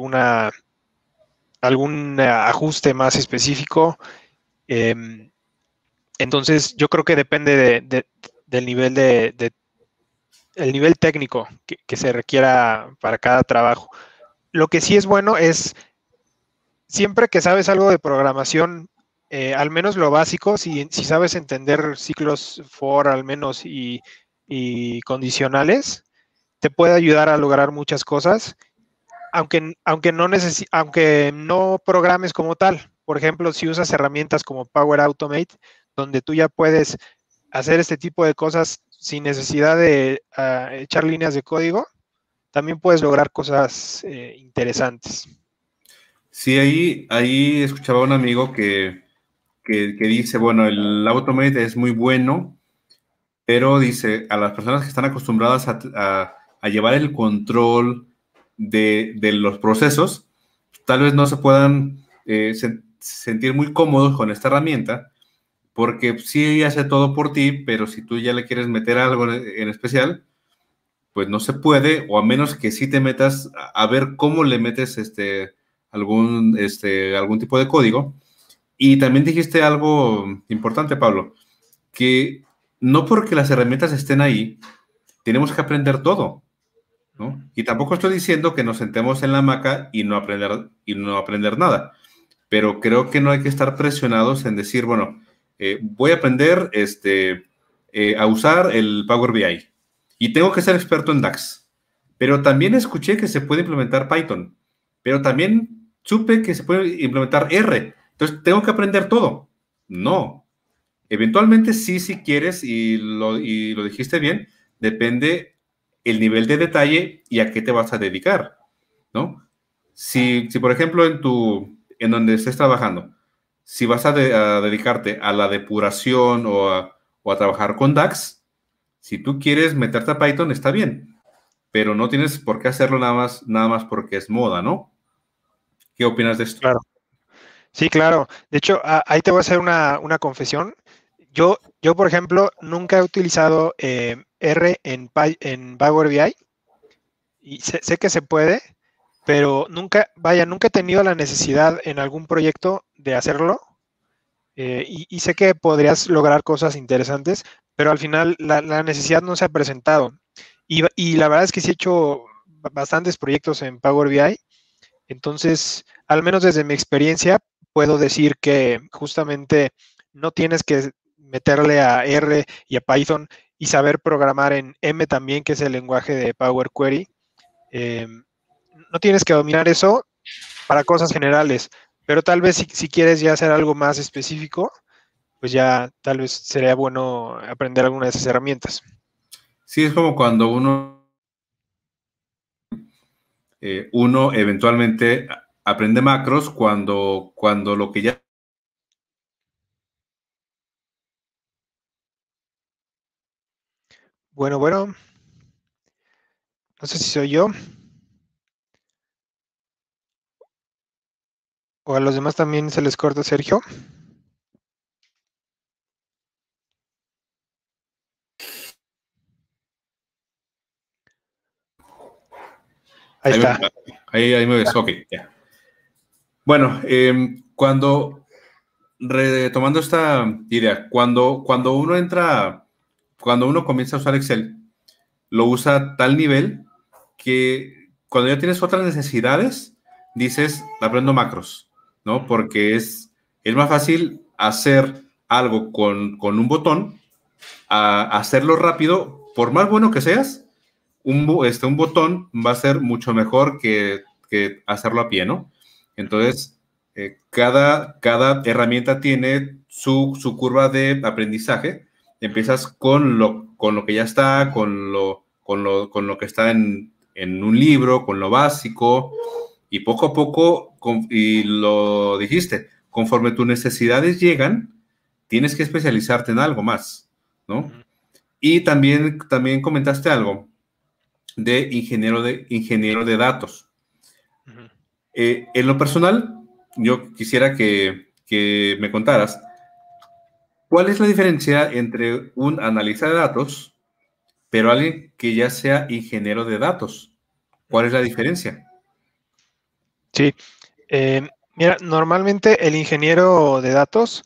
algún ajuste más específico. Eh, entonces, yo creo que depende del nivel el nivel técnico que se requiera para cada trabajo. Lo que sí es bueno es siempre que sabes algo de programación, al menos lo básico, si sabes entender ciclos for al menos y condicionales, te puede ayudar a lograr muchas cosas, aunque no programes como tal. Por ejemplo, si usas herramientas como Power Automate, donde tú ya puedes hacer este tipo de cosas sin necesidad de echar líneas de código, también puedes lograr cosas interesantes. sí, ahí escuchaba a un amigo que dice, bueno, el Automate es muy bueno, pero dice, a las personas que están acostumbradas a llevar el control de los procesos, tal vez no se puedan sentir muy cómodos con esta herramienta, porque sí hace todo por ti, pero si tú ya le quieres meter algo en especial, pues no se puede, o a menos que sí te metas a ver cómo le metes algún tipo de código. Y también dijiste algo importante, Pablo, que no porque las herramientas estén ahí, tenemos que aprender todo, ¿no? Y tampoco estoy diciendo que nos sentemos en la hamaca y no aprender nada, pero creo que no hay que estar presionados en decir, bueno, voy a aprender a usar el Power BI y tengo que ser experto en DAX. Pero también escuché que se puede implementar Python, pero también supe que se puede implementar R. Entonces, tengo que aprender todo. No. Eventualmente sí, si quieres, y lo dijiste bien, depende el nivel de detalle y a qué te vas a dedicar, ¿no? Si por ejemplo, en donde estés trabajando, si vas a dedicarte a la depuración o a trabajar con DAX, si tú quieres meterte a Python, está bien, pero no tienes por qué hacerlo nada más porque es moda, ¿no? ¿Qué opinas de esto? Claro. Sí, claro. De hecho, ahí te voy a hacer una confesión. Yo, por ejemplo, nunca he utilizado R en Power BI y sé que se puede, pero nunca he tenido la necesidad en algún proyecto de hacerlo. Y sé que podrías lograr cosas interesantes, pero al final la necesidad no se ha presentado. Y la verdad es que sí he hecho bastantes proyectos en Power BI, entonces, al menos desde mi experiencia, puedo decir que justamente no tienes que meterle a R y a Python y saber programar en M también, que es el lenguaje de Power Query. No tienes que dominar eso para cosas generales, pero tal vez si quieres ya hacer algo más específico, pues ya tal vez sería bueno aprender alguna de esas herramientas. Sí, es como cuando uno eventualmente aprende macros cuando lo que ya... Bueno, no sé si soy yo o a los demás también se les corta, Sergio. Ahí está. Ahí me ves, ok, ya. Bueno, retomando esta idea, cuando uno comienza a usar Excel, lo usa a tal nivel que cuando ya tienes otras necesidades, dices, aprendo macros, ¿no? Porque es más fácil hacer algo con un botón, a hacerlo rápido, por más bueno que seas, un botón va a ser mucho mejor que hacerlo a pie, ¿no? Entonces, cada herramienta tiene su curva de aprendizaje. Empiezas con lo que ya está, con lo que está en un libro, con lo básico, y poco a poco, y lo dijiste, conforme tus necesidades llegan, tienes que especializarte en algo más, ¿no? Y también comentaste algo de ingeniero de datos. En lo personal, yo quisiera que me contaras, ¿cuál es la diferencia entre un analista de datos, pero alguien que ya sea ingeniero de datos? ¿Cuál es la diferencia? Sí, mira, normalmente el ingeniero de datos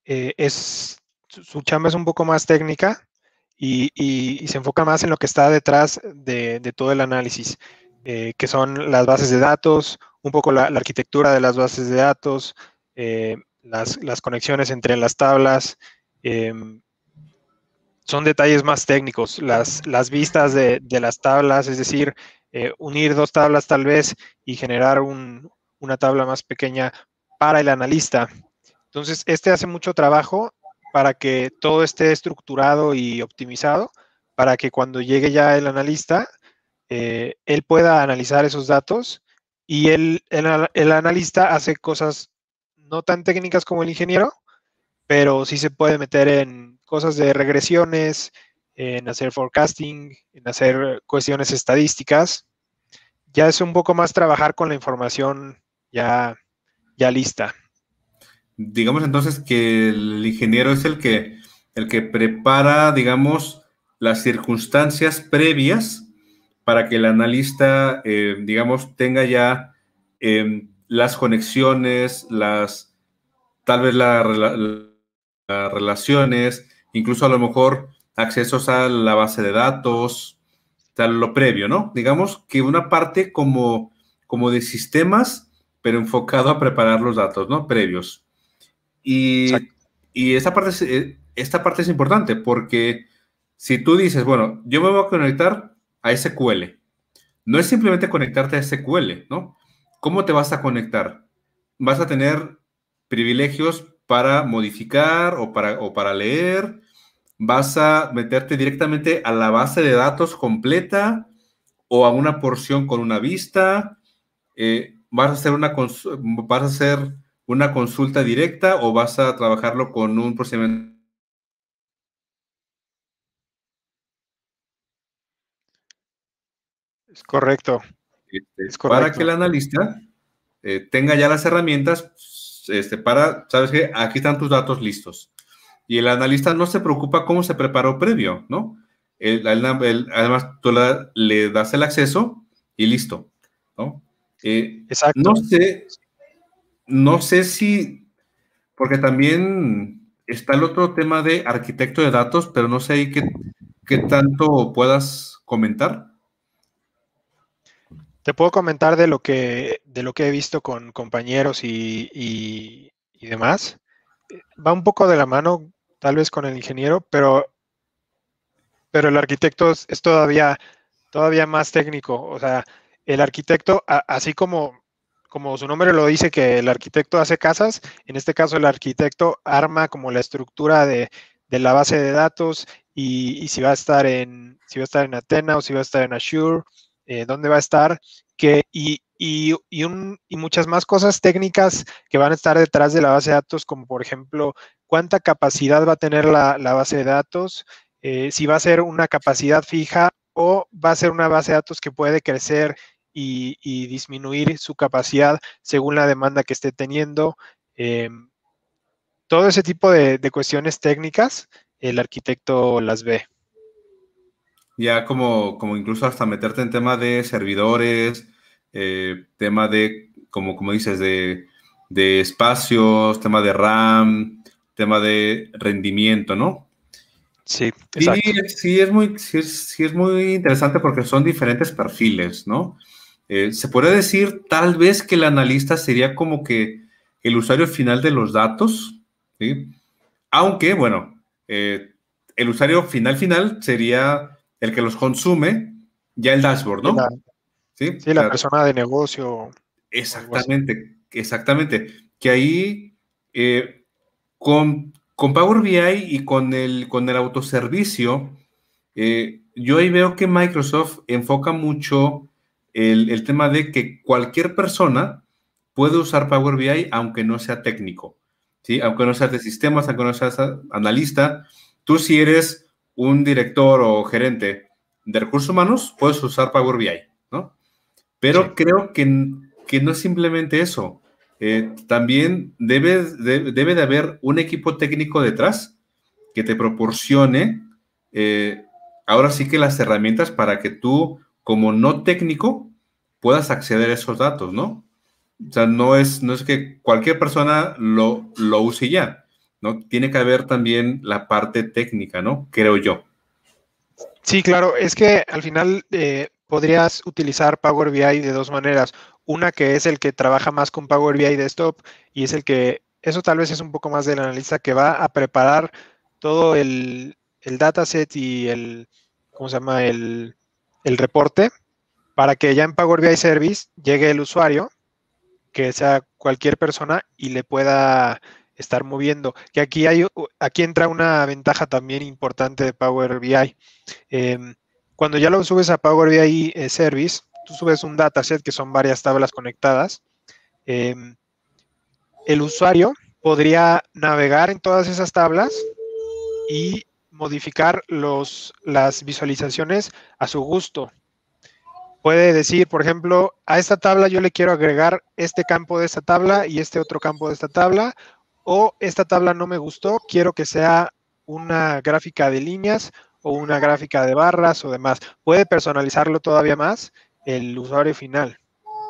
su chamba es un poco más técnica y se enfoca más en lo que está detrás de todo el análisis, que son las bases de datos, un poco la arquitectura de las bases de datos, las conexiones entre las tablas. Son detalles más técnicos, las vistas de las tablas, es decir, unir dos tablas tal vez y generar una tabla más pequeña para el analista. Entonces, este hace mucho trabajo para que todo esté estructurado y optimizado, para que cuando llegue ya el analista, él pueda analizar esos datos y el analista hace cosas no tan técnicas como el ingeniero, pero sí se puede meter en cosas de regresiones, en hacer forecasting, en hacer cuestiones estadísticas. Ya es un poco más trabajar con la información ya lista. Digamos entonces que el ingeniero es el que prepara, digamos, las circunstancias previas para que el analista, digamos, tenga ya las conexiones, tal vez las relaciones, incluso a lo mejor accesos a la base de datos, tal, lo previo, ¿no? Digamos que una parte como de sistemas, pero enfocado a preparar los datos, ¿no? Previos. Y, Exacto. y esta parte es importante porque si tú dices, bueno, yo me voy a conectar a SQL, no es simplemente conectarte a SQL, ¿no? ¿Cómo te vas a conectar? Vas a tener privilegios para modificar o para leer, vas a meterte directamente a la base de datos completa o a una porción con una vista, vas a hacer una consulta directa o vas a trabajarlo con un procedimiento Es correcto, es para que correcto. el analista tenga ya las herramientas ¿sabes qué? Aquí están tus datos listos. Y el analista no se preocupa cómo se preparó previo, ¿no? Además, tú le das el acceso y listo, ¿no? Exacto. No sé si, porque también está el otro tema de arquitecto de datos, pero no sé ahí qué tanto puedas comentar. Te puedo comentar de lo que he visto con compañeros y demás. Va un poco de la mano, tal vez con el ingeniero, pero el arquitecto es todavía más técnico. O sea, el arquitecto, así como su nombre lo dice, que el arquitecto hace casas, en este caso el arquitecto arma como la estructura de la base de datos y si va a estar en Athena o si va a estar en Azure, dónde va a estar, y muchas más cosas técnicas que van a estar detrás de la base de datos, como por ejemplo, cuánta capacidad va a tener la base de datos, si va a ser una capacidad fija o va a ser una base de datos que puede crecer y disminuir su capacidad según la demanda que esté teniendo. Eh, Todo ese tipo de cuestiones técnicas, el arquitecto las ve. Ya como incluso hasta meterte en tema de servidores, tema de, como dices, de espacios, tema de RAM, tema de rendimiento, ¿no? Sí, Sí, exacto. sí es muy interesante porque son diferentes perfiles, ¿no? Se puede decir tal vez que el analista sería como que el usuario final de los datos, ¿sí? Aunque, bueno, el usuario final sería el que los consume, ya el dashboard, Sí, ¿no? Sí, sí, o la sea, persona de negocio o algo así. exactamente. Que ahí, con Power BI y con el autoservicio, yo ahí veo que Microsoft enfoca mucho el tema de que cualquier persona puede usar Power BI aunque no sea técnico, ¿sí? Aunque no seas de sistemas, aunque no seas analista, tú si eres un director o gerente de recursos humanos, puedes usar Power BI, ¿no? Sí. Pero creo que no es simplemente eso. También debe de haber un equipo técnico detrás que te proporcione, eh, ahora sí que las herramientas para que tú, como no técnico, puedas acceder a esos datos, ¿no? O sea, no es que cualquier persona lo use y ya, ¿no? Tiene que haber también la parte técnica, ¿no? Creo yo. Sí, claro, es que al final podrías utilizar Power BI de dos maneras. Una que es el que trabaja más con Power BI Desktop y es el que, eso tal vez es un poco más del analista que va a preparar todo el dataset y ¿cómo se llama? El reporte para que ya en Power BI Service llegue el usuario, que sea cualquier persona y le pueda estar moviendo. Que aquí entra una ventaja también importante de Power BI. Cuando ya lo subes a Power BI Service, tú subes un dataset que son varias tablas conectadas. Eh, el usuario podría navegar en todas esas tablas y modificar las visualizaciones a su gusto. Puede decir, por ejemplo, a esta tabla yo le quiero agregar este campo de esta tabla y este otro campo de esta tabla, o esta tabla no me gustó, quiero que sea una gráfica de líneas o una gráfica de barras o demás. Puede personalizarlo todavía más el usuario final.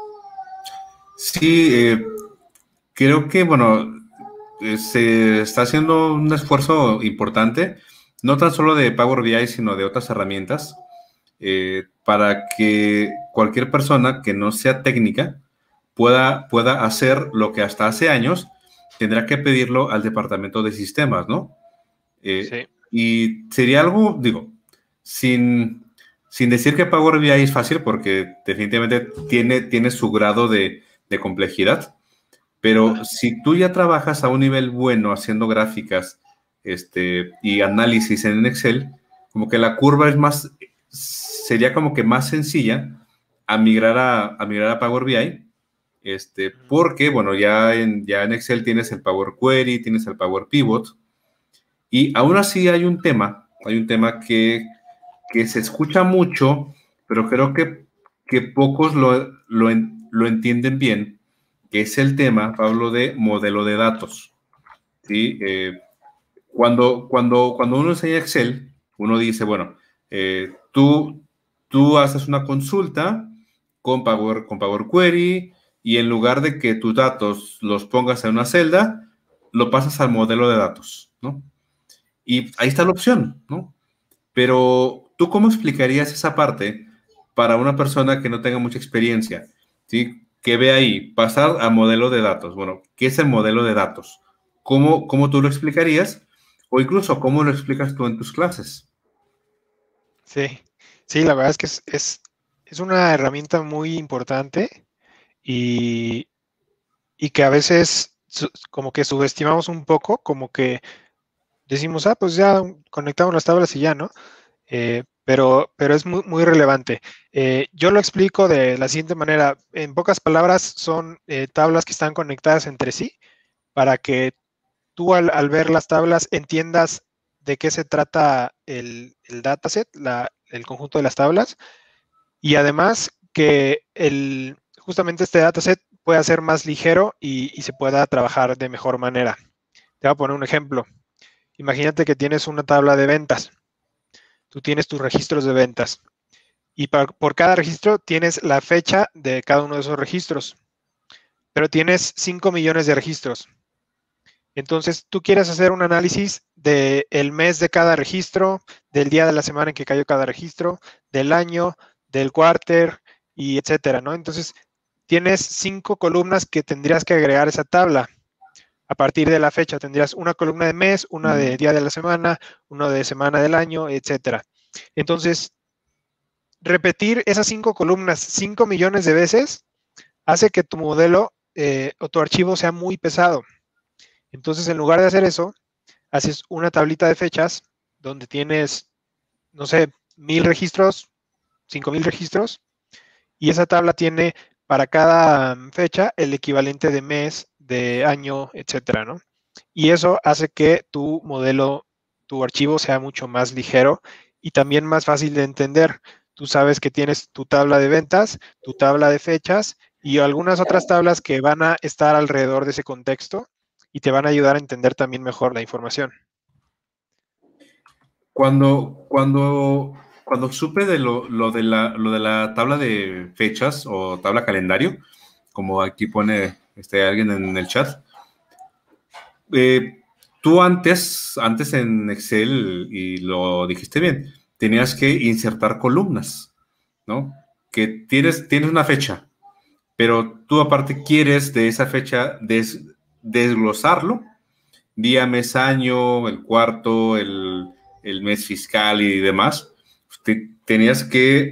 Sí, creo que, bueno, se está haciendo un esfuerzo importante, no tan solo de Power BI, sino de otras herramientas, para que cualquier persona que no sea técnica pueda hacer lo que hasta hace años tendrá que pedirlo al departamento de sistemas, ¿no? Eh, Sí, y sería algo, digo, sin, sin decir que Power BI es fácil, porque definitivamente tiene su grado de complejidad, pero si tú ya trabajas a un nivel bueno haciendo gráficas y análisis en Excel, como que la curva sería como que más sencilla a migrar a Power BI, porque, bueno, ya en Excel tienes el Power Query, tienes el Power Pivot, y aún así hay un tema que se escucha mucho, pero creo que pocos lo entienden bien, que es el tema, Pablo, de modelo de datos. ¿Sí? Cuando uno enseña Excel, uno dice, bueno, tú haces una consulta con Power Query y en lugar de que tus datos los pongas en una celda, lo pasas al modelo de datos, ¿no? Y ahí está la opción, ¿no? Pero ¿tú cómo explicarías esa parte para una persona que no tenga mucha experiencia? ¿Sí? que ve ahí, pasar a modelo de datos. Bueno, ¿qué es el modelo de datos? ¿Cómo tú lo explicarías? O incluso, ¿cómo lo explicas tú en tus clases? Sí, sí, la verdad es que es una herramienta muy importante y, y que a veces como que subestimamos un poco, como que decimos, ah, pues ya conectamos las tablas y ya, ¿no? Pero es muy, muy relevante. Yo lo explico de la siguiente manera. En pocas palabras, son tablas que están conectadas entre sí para que tú al ver las tablas entiendas de qué se trata el dataset, el conjunto de las tablas, y además que justamente este dataset pueda ser más ligero y se pueda trabajar de mejor manera. Te voy a poner un ejemplo. Imagínate que tienes una tabla de ventas. Tú tienes tus registros de ventas y por cada registro tienes la fecha de cada uno de esos registros, pero tienes 5 millones de registros. Entonces, tú quieres hacer un análisis del mes de cada registro, del día de la semana en que cayó cada registro, del año, del quarter y etcétera, ¿no? Entonces, tienes 5 columnas que tendrías que agregar a esa tabla. A partir de la fecha tendrías una columna de mes, una de día de la semana, una de semana del año, etcétera. Entonces, repetir esas 5 columnas 5 millones de veces hace que tu modelo o tu archivo sea muy pesado. Entonces, en lugar de hacer eso, haces una tablita de fechas donde tienes, no sé, 1000 registros, 5000 registros, y esa tabla tiene para cada fecha el equivalente de mes, de año, etcétera, ¿no? Y eso hace que tu modelo, tu archivo sea mucho más ligero y también más fácil de entender. Tú sabes que tienes tu tabla de ventas, tu tabla de fechas y algunas otras tablas que van a estar alrededor de ese contexto y te van a ayudar a entender también mejor la información. Cuando supe de lo de la tabla de fechas o tabla calendario, como aquí pone alguien en el chat, tú antes en Excel, y lo dijiste bien, tenías que insertar columnas, ¿no? Que tienes una fecha, pero tú aparte quieres de esa fecha desglosarlo, día, mes, año, el cuarto, el mes fiscal y demás. Tenías que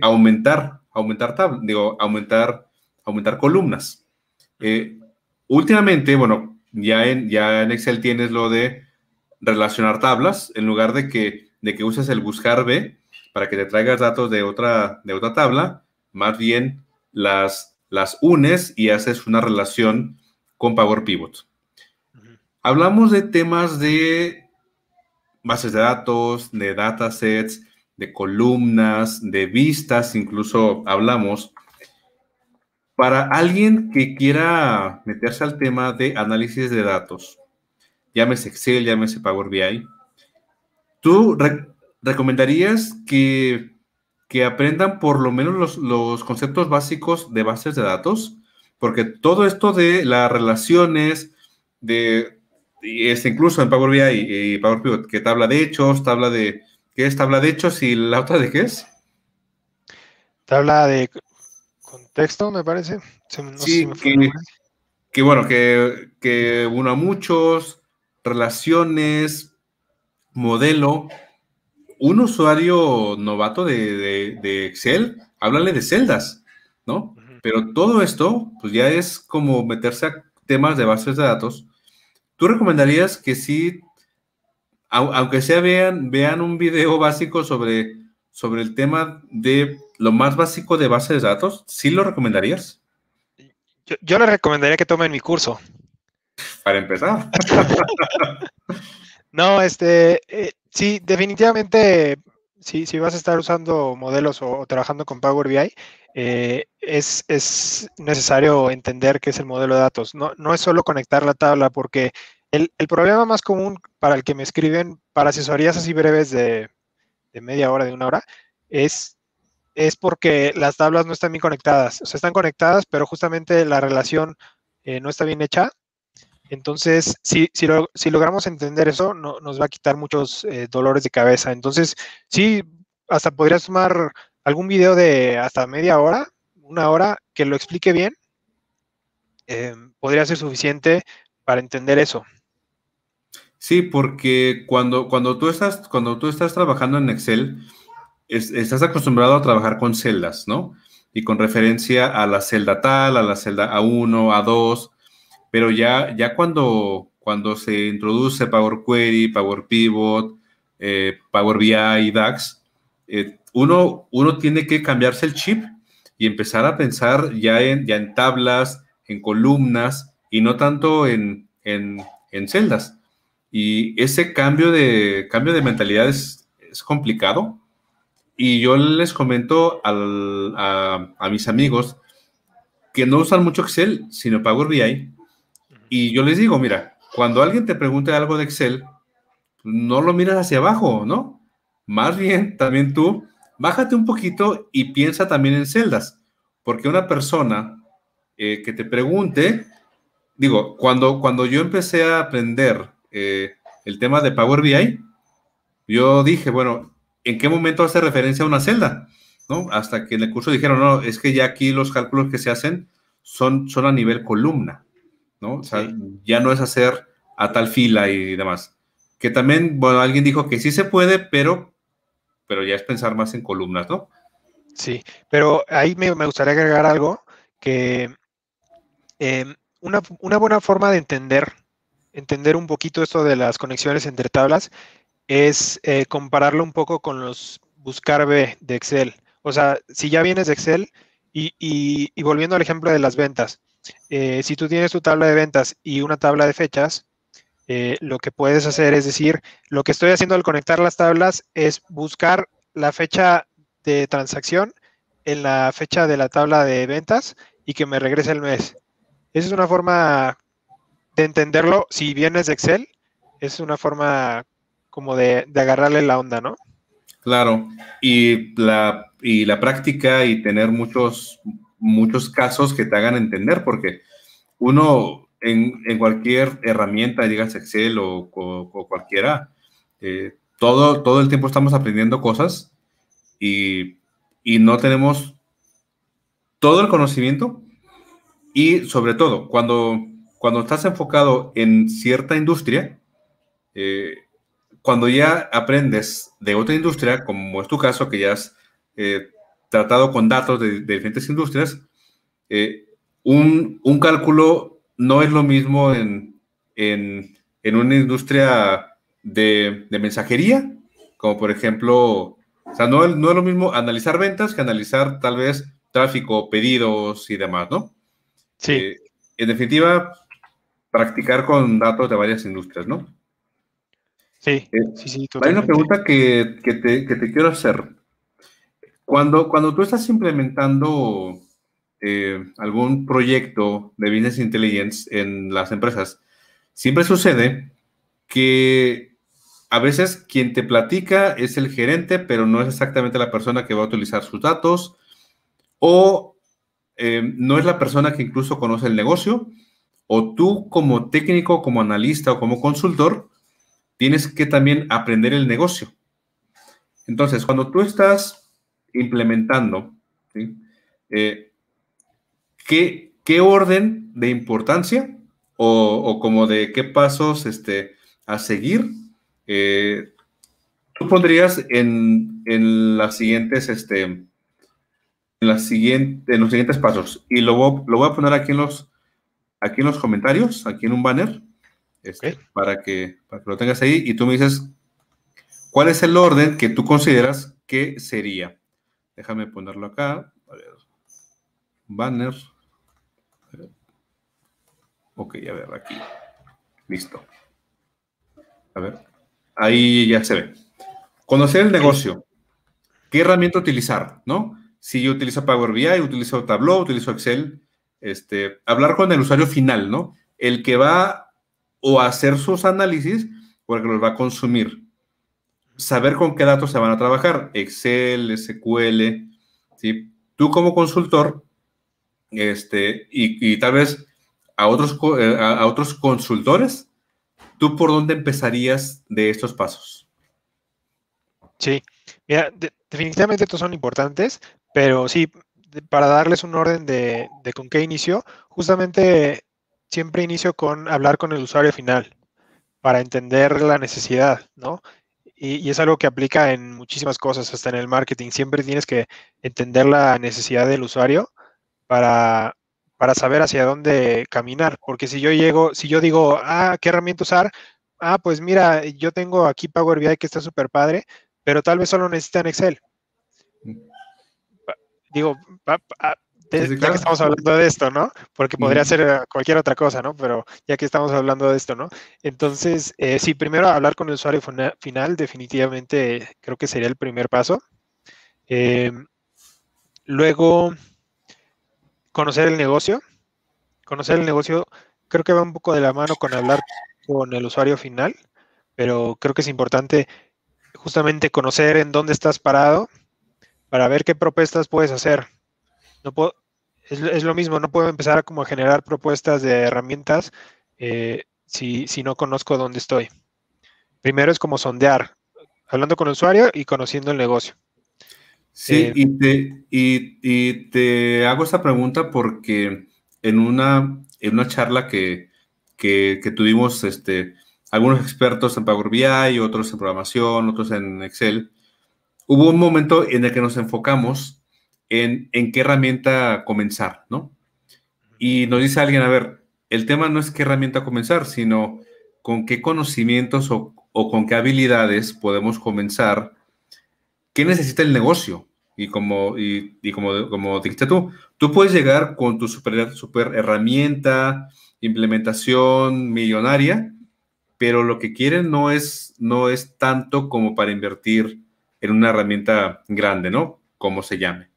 aumentar columnas. Últimamente, bueno, ya en Excel tienes lo de relacionar tablas, en lugar de que uses el buscar B para que te traigas datos de otra tabla, más bien las unes y haces una relación con Power Pivot. Hablamos de temas de bases de datos, de datasets, de columnas, de vistas, incluso hablamos. Para alguien que quiera meterse al tema de análisis de datos, llámese Excel, llámese Power BI, ¿tú recomendarías que aprendan por lo menos los conceptos básicos de bases de datos? Porque todo esto de las relaciones, incluso en Power BI y Power Pivot, que tabla de hechos, ¿qué es tabla de hechos y la otra de qué es? Tabla de contexto, me parece. No sé si me Sí, fue el nombre. que bueno, que uno a muchos, relaciones, modelo. Un usuario novato de Excel, háblale de celdas, ¿no? Pero todo esto, pues ya es como meterse a temas de bases de datos. ¿Tú recomendarías que sí, aunque sea vean un video básico sobre el tema de lo más básico de bases de datos? ¿Sí lo recomendarías? Yo les recomendaría que tomen mi curso. Para empezar. No, sí, definitivamente, si vas a estar usando modelos o trabajando con Power BI, es necesario entender qué es el modelo de datos. No es solo conectar la tabla, porque el problema más común para el que me escriben para asesorías así breves de media hora, de una hora, es porque las tablas no están bien conectadas. O sea, están conectadas, pero justamente la relación no está bien hecha. Entonces, si logramos entender eso, nos va a quitar muchos dolores de cabeza. Entonces, sí, hasta podrías tomar algún video de hasta media hora, una hora, que lo explique bien podría ser suficiente para entender eso. Sí, porque cuando tú estás trabajando en Excel, estás acostumbrado a trabajar con celdas, ¿no? Y con referencia a la celda tal, a la celda A1, A2, pero ya cuando se introduce Power Query, Power Pivot, Power BI y DAX, uno tiene que cambiarse el chip y empezar a pensar ya en tablas, en columnas y no tanto en celdas. Y ese cambio de mentalidad es complicado. Y yo les comento a mis amigos que no usan mucho Excel, sino Power BI. Y yo les digo, mira, cuando alguien te pregunte algo de Excel, no lo miras hacia abajo, ¿no? Más bien, también tú, bájate un poquito y piensa también en celdas. Porque una persona que te pregunte, digo, cuando yo empecé a aprender el tema de Power BI, yo dije, bueno, ¿en qué momento hace referencia a una celda? ¿No? Hasta que en el curso dijeron, no, es que ya aquí los cálculos que se hacen son a nivel columna, ¿no? O sea, Sí, ya no es hacer a tal fila y demás. Que también, bueno, alguien dijo que sí se puede, pero ya es pensar más en columnas, ¿no? sí. Pero ahí me gustaría agregar algo que una buena forma de entender un poquito esto de las conexiones entre tablas es compararlo un poco con los buscar B de Excel. O sea, si ya vienes de Excel y volviendo al ejemplo de las ventas, si tú tienes tu tabla de ventas y una tabla de fechas, lo que puedes hacer es decir, lo que estoy haciendo al conectar las tablas es buscar la fecha de transacción en la fecha de la tabla de ventas y que me regrese el mes. Esa es una forma de entenderlo. Si vienes de Excel, es una forma como de agarrarle la onda, ¿no? Claro. Y la práctica y tener muchos casos que te hagan entender, porque uno en cualquier herramienta, digas Excel o cualquiera, todo el tiempo estamos aprendiendo cosas y no tenemos todo el conocimiento y sobre todo cuando estás enfocado en cierta industria, eh, cuando ya aprendes de otra industria, como es tu caso, que ya has eh, tratado con datos de diferentes industrias, eh, un cálculo no es lo mismo en una industria de mensajería, como por ejemplo, o sea, no es lo mismo analizar ventas que analizar tal vez tráfico, pedidos y demás, ¿no? Sí, Eh, en definitiva, practicar con datos de varias industrias, ¿no? sí, Eh, sí, sí, Hay una totalmente. pregunta que te quiero hacer. Cuando tú estás implementando algún proyecto de Business Intelligence en las empresas, siempre sucede que a veces quien te platica es el gerente, pero no es exactamente la persona que va a utilizar sus datos, o no es la persona que incluso conoce el negocio, o tú como técnico, como analista o como consultor, tienes que también aprender el negocio. Entonces, cuando tú estás implementando, ¿sí? Eh, ¿qué orden de importancia o como de qué pasos a seguir eh, tú pondrías en en los siguientes pasos? Y lo voy a poner aquí en los comentarios, aquí en un banner, Ok. para que lo tengas ahí y tú me dices cuál es el orden que tú consideras que sería. Déjame ponerlo acá. A ver, banner. Ok, a ver, aquí. Listo. A ver. Ahí ya se ve. Conocer el Sí, negocio. ¿Qué herramienta utilizar? ¿No? Si yo utilizo Power BI, utilizo Tableau, utilizo Excel. Hablar con el usuario final, ¿no? El que va o a hacer sus análisis o el que los va a consumir. Saber con qué datos se van a trabajar. Excel, SQL. ¿Sí? Tú como consultor, y tal vez a otros consultores, ¿tú por dónde empezarías de estos pasos? sí. Mira, definitivamente estos son importantes, pero sí, para darles un orden de con qué inicio, justamente siempre inicio con hablar con el usuario final para entender la necesidad, ¿no? Y es algo que aplica en muchísimas cosas, hasta en el marketing. Siempre tienes que entender la necesidad del usuario para, para saber hacia dónde caminar. Porque si yo digo, ¿qué herramienta usar? Pues mira, yo tengo aquí Power BI que está súper padre, pero tal vez solo necesitan Excel. Digo, Sí, sí, ya que claro. estamos hablando de esto, ¿no? Porque podría Ujú. ser cualquier otra cosa, ¿no? Pero ya que estamos hablando de esto, ¿no? Entonces, sí, primero hablar con el usuario final, definitivamente creo que sería el primer paso. Eh, Luego, conocer el negocio. Conocer el negocio creo que va un poco de la mano con hablar con el usuario final, pero creo que es importante justamente conocer en dónde estás parado para ver qué propuestas puedes hacer. No puedo, es lo mismo, no puedo empezar a como a generar propuestas de herramientas si no conozco dónde estoy. Primero es como sondear, hablando con el usuario y conociendo el negocio. Sí, Eh, y te hago esta pregunta porque en una charla que tuvimos algunos expertos en Power BI, otros en programación, otros en Excel, hubo un momento en el que nos enfocamos en qué herramienta comenzar, ¿no? Y nos dice alguien, a ver, el tema no es qué herramienta comenzar, sino con qué conocimientos o con qué habilidades podemos comenzar. ¿Qué necesita el negocio? Y como dijiste tú puedes llegar con tu super herramienta, implementación millonaria, pero lo que quieren no es tanto como para invertir en una herramienta grande, ¿no? Como se llame.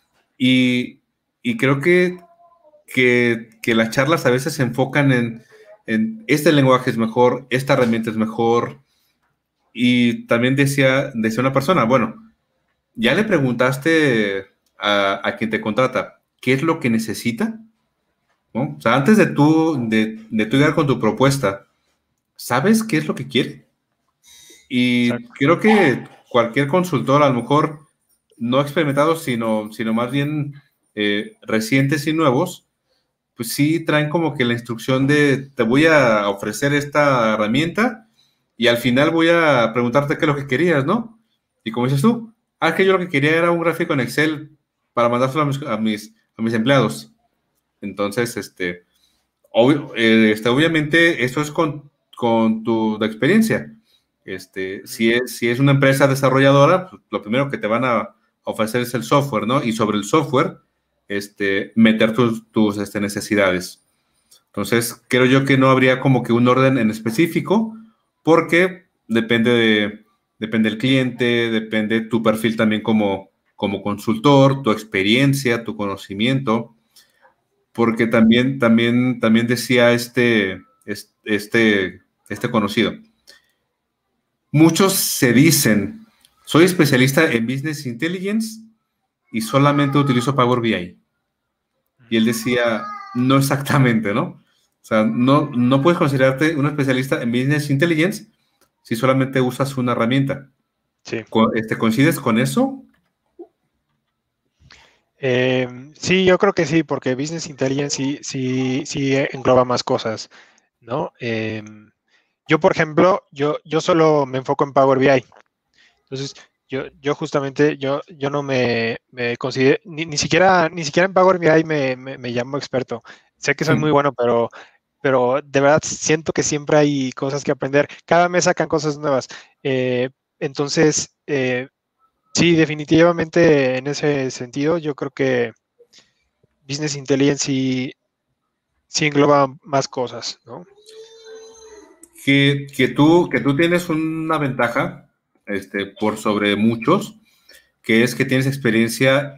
Y creo que las charlas a veces se enfocan en este lenguaje es mejor, esta herramienta es mejor. Y también decía una persona, bueno, ¿ya le preguntaste a quien te contrata qué es lo que necesita? ¿No? O sea, antes de tú llegar con tu propuesta, ¿sabes qué es lo que quiere? Y exacto. creo que cualquier consultor, a lo mejor no experimentado, sino más bien recientes y nuevos, pues sí traen como que la instrucción de te voy a ofrecer esta herramienta y al final voy a preguntarte qué es lo que querías, ¿no? Y como dices tú, que yo lo que quería era un gráfico en Excel para mandárselo a mis empleados. Entonces, obviamente eso es con tu experiencia. Si es una empresa desarrolladora, pues, lo primero que te van a ofrecer es el software, ¿no? Y sobre el software, meter tus necesidades. Entonces, creo yo que no habría como que un orden en específico, porque depende del cliente, depende tu perfil también como consultor, tu experiencia, tu conocimiento, porque también decía este conocido. Muchos se dicen, soy especialista en Business Intelligence y solamente utilizo Power BI. Y él decía, no exactamente, ¿no? O sea, no puedes considerarte un especialista en Business Intelligence si solamente usas una herramienta. Sí. ¿Coincides con eso? Sí, yo creo que sí, porque Business Intelligence sí engloba más cosas, ¿no? Yo, por ejemplo, yo solo me enfoco en Power BI. Entonces, yo justamente, yo no me considero, ni siquiera en Power BI me llamo experto. Sé que soy muy bueno, pero de verdad siento que siempre hay cosas que aprender. Cada mes sacan cosas nuevas. Entonces, sí, definitivamente en ese sentido, yo creo que Business Intelligence sí engloba más cosas, ¿no? Que tú tienes una ventaja por sobre muchos, que es que tienes experiencia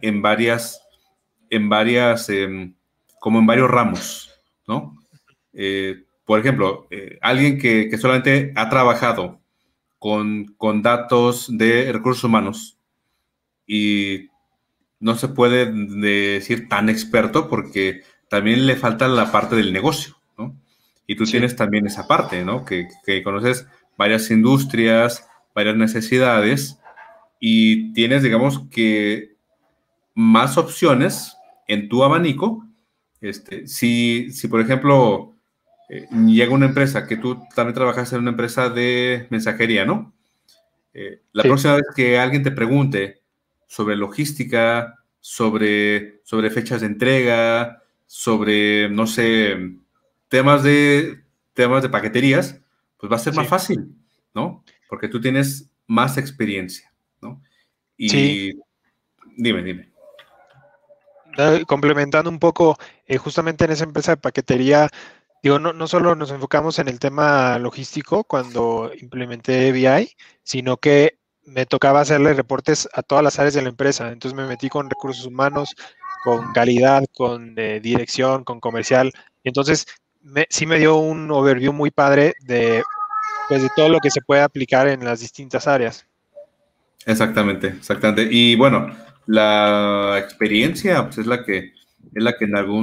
como en varios ramos, ¿no? Por ejemplo, alguien que solamente ha trabajado con datos de recursos humanos y no se puede decir tan experto porque también le falta la parte del negocio, ¿no? Y tú Sí. tienes también esa parte, ¿no? Que conoces varias industrias, varias necesidades y tienes, digamos, que más opciones en tu abanico Si por ejemplo, llega una empresa, que tú también trabajas en una empresa de mensajería, ¿no? La Sí, próxima vez que alguien te pregunte sobre logística, sobre fechas de entrega, sobre, no sé, temas de, temas de paqueterías, pues va a ser más sí, fácil, ¿no? Porque tú tienes más experiencia, ¿no? sí. Y dime. Complementando un poco, justamente en esa empresa de paquetería, digo, no solo nos enfocamos en el tema logístico cuando implementé BI, sino que me tocaba hacerle reportes a todas las áreas de la empresa. Entonces me metí con recursos humanos, con calidad, con dirección, con comercial. Y entonces sí me dio un overview muy padre de, pues, de todo lo que se puede aplicar en las distintas áreas. Exactamente. Y bueno, la experiencia pues, es la que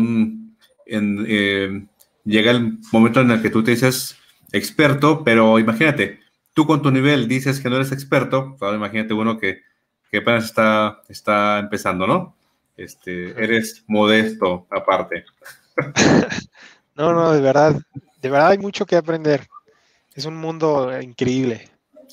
llega el momento en el que tú te dices experto, pero imagínate, tú con tu nivel dices que no eres experto, ahora imagínate uno que apenas está empezando, ¿no? Ajá. Eres modesto aparte. No, de verdad hay mucho que aprender. Es un mundo increíble.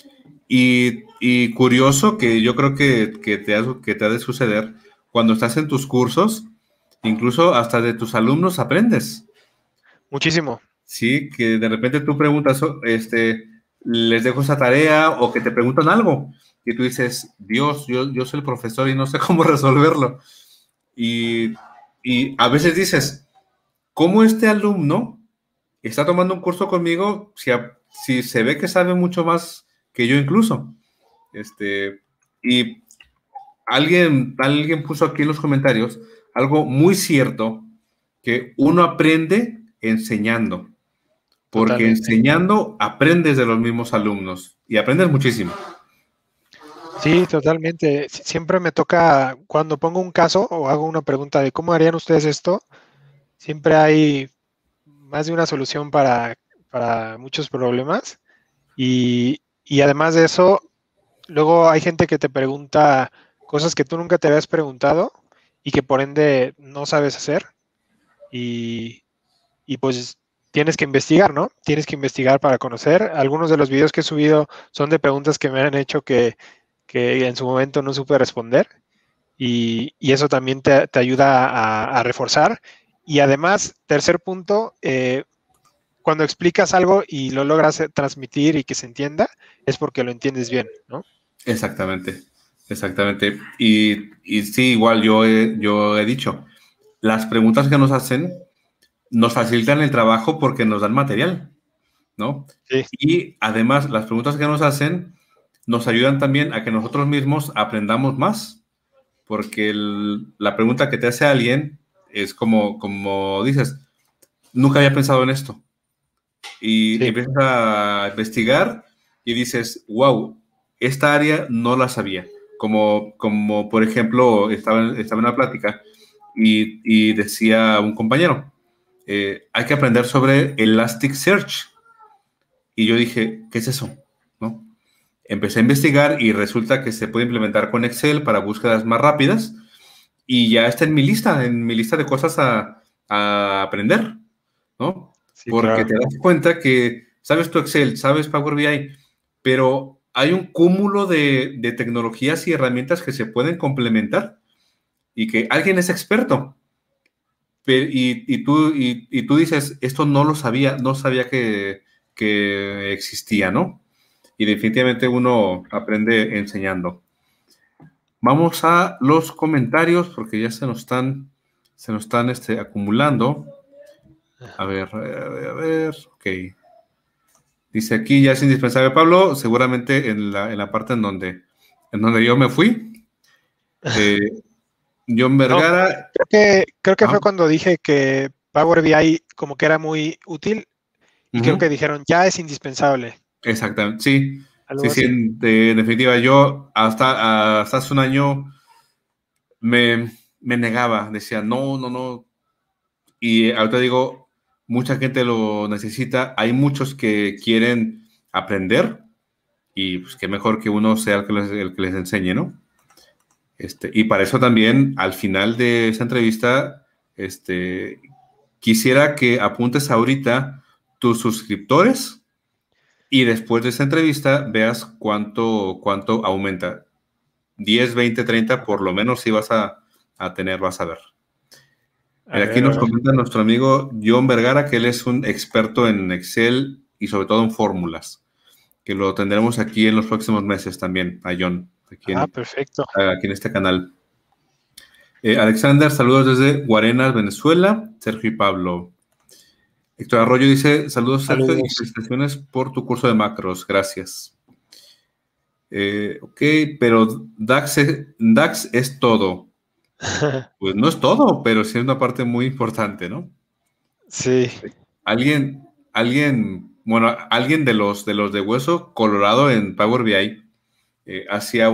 Y curioso que yo creo que te ha de suceder cuando estás en tus cursos, incluso hasta de tus alumnos aprendes. Muchísimo. Sí, que de repente tú preguntas, les dejo esa tarea o que te preguntan algo y tú dices, Dios, yo soy el profesor y no sé cómo resolverlo. Y, y a veces dices, ¿cómo este alumno está tomando un curso conmigo si se ve que sabe mucho más que yo incluso? Y alguien puso aquí en los comentarios algo muy cierto, que uno aprende enseñando. Porque Totalmente. enseñando aprendes de los mismos alumnos y aprendes muchísimo. Sí, totalmente. Siempre me toca, cuando pongo un caso o hago una pregunta de cómo harían ustedes esto, siempre hay más de una solución para muchos problemas. Y además de eso, luego hay gente que te pregunta cosas que tú nunca te habías preguntado y que por ende no sabes hacer. Y, y pues tienes que investigar, ¿no? Tienes que investigar para conocer. Algunos de los videos que he subido son de preguntas que me han hecho que en su momento no supe responder y eso también te ayuda a reforzar. Y además, tercer punto, cuando explicas algo y lo logras transmitir y que se entienda, es porque lo entiendes bien, ¿no? Exactamente. Y sí, igual yo he dicho, las preguntas que nos hacen nos facilitan el trabajo porque nos dan material, ¿no? Sí, Y además, las preguntas que nos hacen nos ayudan también a que nosotros mismos aprendamos más, porque la pregunta que te hace alguien es como dices, nunca había pensado en esto. Y sí, empiezas a investigar y dices, wow, esta área no la sabía. Como por ejemplo, estaba en una plática y decía un compañero, hay que aprender sobre Elasticsearch. Y yo dije, ¿qué es eso? ¿No? Empecé a investigar y resulta que se puede implementar con Excel para búsquedas más rápidas y ya está en mi lista de cosas a aprender, ¿no? sí, Porque claro. te das cuenta que sabes tu Excel, sabes Power BI, pero hay un cúmulo de tecnologías y herramientas que se pueden complementar y que alguien es experto. Y tú dices, esto no lo sabía, no sabía que existía, ¿no? Y definitivamente uno aprende enseñando. Vamos a los comentarios porque ya se nos están acumulando. A ver, ok. Dice aquí, ya es indispensable, Pablo, seguramente en la parte en donde yo me fui. Eh, John No, Vergara. creo que Ah, fue cuando dije que Power BI como que era muy útil y creo que ujú, dijeron, ya es indispensable, exactamente, sí, sí, algo sí, así. en definitiva, yo hasta hace un año me negaba, decía, no, no, no, y ahorita digo, mucha gente lo necesita, hay muchos que quieren aprender, y pues qué mejor que uno sea el que les enseñe, ¿no? Y para eso también, al final de esa entrevista, quisiera que apuntes ahorita tus suscriptores y después de esta entrevista veas cuánto aumenta. 10, 20, 30, por lo menos sí vas a tener, vas a ver. Mira, aquí nos comenta nuestro amigo John Vergara que él es un experto en Excel y sobre todo en fórmulas, que lo tendremos aquí en los próximos meses también, a John, perfecto. Aquí en este canal. Alexander, saludos desde Guarenas, Venezuela. Sergio y Pablo. Héctor Arroyo dice, saludos Sergio y felicitaciones por tu curso de macros, gracias. Ok, pero DAX es todo. Pues no es todo, pero sí es una parte muy importante, ¿no? Sí. Alguien de los de hueso colorado en Power BI hacía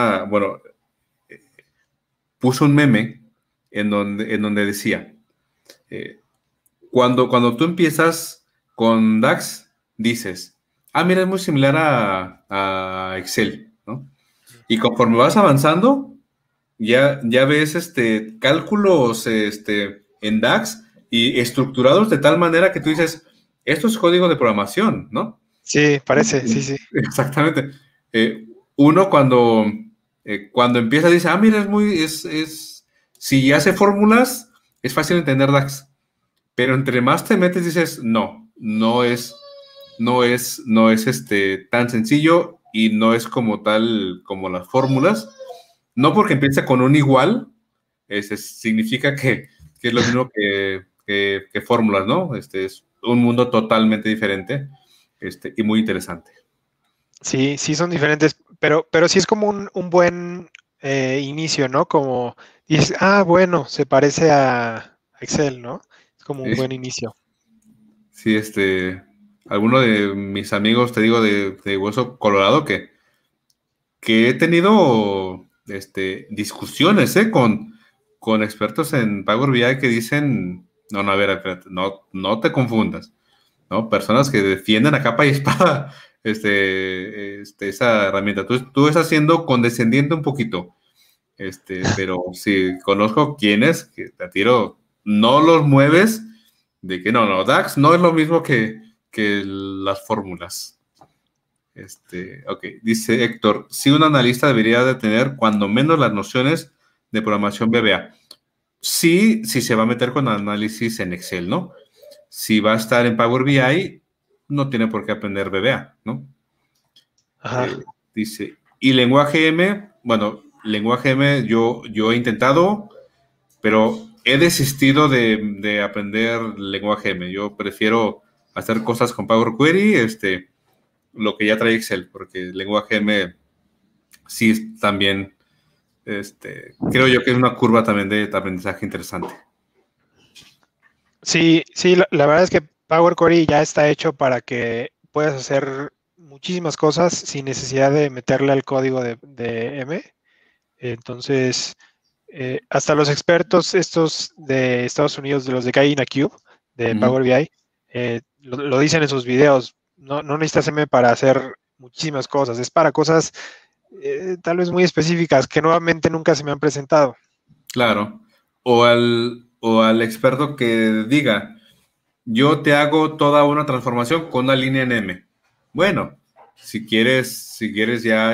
puso un meme en donde decía, cuando tú empiezas con DAX, dices, mira, es muy similar a Excel, ¿no? Y conforme vas avanzando, ya ves cálculos en DAX y estructurados de tal manera que tú dices, esto es código de programación, ¿no? Sí, parece, sí. Exactamente. Uno cuando empieza dice, mira, si hace fórmulas, es fácil entender DAX. Pero entre más te metes dices, no es tan sencillo y no es como tal como las fórmulas. No porque empiece con un igual, significa que es lo mismo que fórmulas, ¿no? Es un mundo totalmente diferente y muy interesante. Sí, son diferentes, pero sí es como un buen inicio, ¿no? Como dices, bueno, se parece a Excel, ¿no? Es como un buen inicio. Sí, alguno de mis amigos, te digo, de hueso colorado, que he tenido discusiones con expertos en Power BI que dicen, no, a ver, espérate, no te confundas, ¿no? Personas que defienden a capa y espada esa herramienta. Tú estás siendo condescendiente un poquito, pero sí, conozco quienes que te tiro, no los mueves, de que no, DAX no es lo mismo que las fórmulas. Ok, dice Héctor, si un analista debería de tener cuando menos las nociones de programación VBA. Sí, si se va a meter con análisis en Excel, ¿no? Si va a estar en Power BI, no tiene por qué aprender VBA, ¿no? Dice, y lenguaje M, bueno, lenguaje M yo he intentado, pero he desistido de aprender lenguaje M. Yo prefiero hacer cosas con Power Query, lo que ya trae Excel, porque el lenguaje M sí es también, creo yo que es una curva también de aprendizaje interesante. Sí, la verdad es que Power Query ya está hecho para que puedas hacer muchísimas cosas sin necesidad de meterle al código de M. Entonces, hasta los expertos estos de Estados Unidos, de los de KINACube, de Power BI, lo dicen en sus videos. No necesitas M para hacer muchísimas cosas. Es para cosas tal vez muy específicas que nuevamente nunca se me han presentado. Claro. O al experto que diga, yo te hago toda una transformación con una línea en M. Bueno, si quieres ya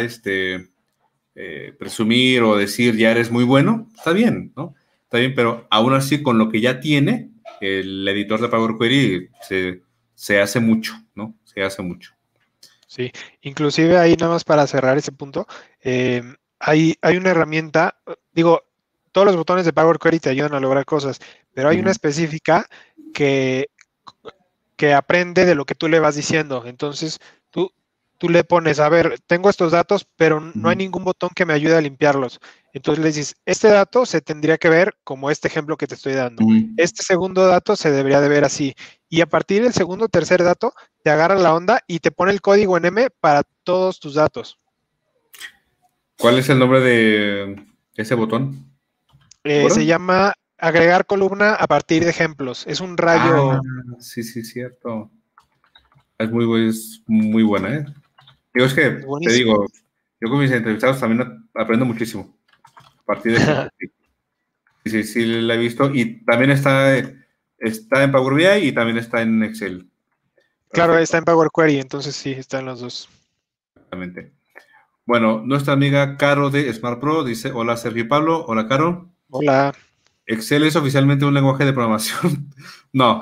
presumir o decir ya eres muy bueno, está bien, ¿no? Está bien, pero aún así con lo que ya tiene, el editor de Power Query se hace mucho, ¿no? Se hace mucho. Sí, inclusive ahí nada más para cerrar ese punto, hay una herramienta, digo, todos los botones de Power Query te ayudan a lograr cosas, pero hay una específica que aprende de lo que tú le vas diciendo. Entonces, tú le pones, a ver, tengo estos datos, pero no hay ningún botón que me ayude a limpiarlos. Entonces le dices, este dato se tendría que ver como este ejemplo que te estoy dando. Este segundo dato se debería de ver así. Y a partir del segundo o tercer dato, te agarra la onda y te pone el código en M para todos tus datos. ¿Cuál es el nombre de ese botón? Se llama agregar columna a partir de ejemplos. Es un rayo. Sí, cierto. Es muy buena, ¿eh? Digo, es que te digo, yo con mis entrevistados también aprendo muchísimo. A partir de ejemplos. Sí, la he visto. Y también está Está en Power BI y también está en Excel. Claro, Perfecto, está en Power Query, entonces sí, está en los dos. exactamente. Bueno, nuestra amiga Caro de Smart Pro dice, hola Sergio y Pablo, hola Caro. Hola. ¿Excel es oficialmente un lenguaje de programación? No.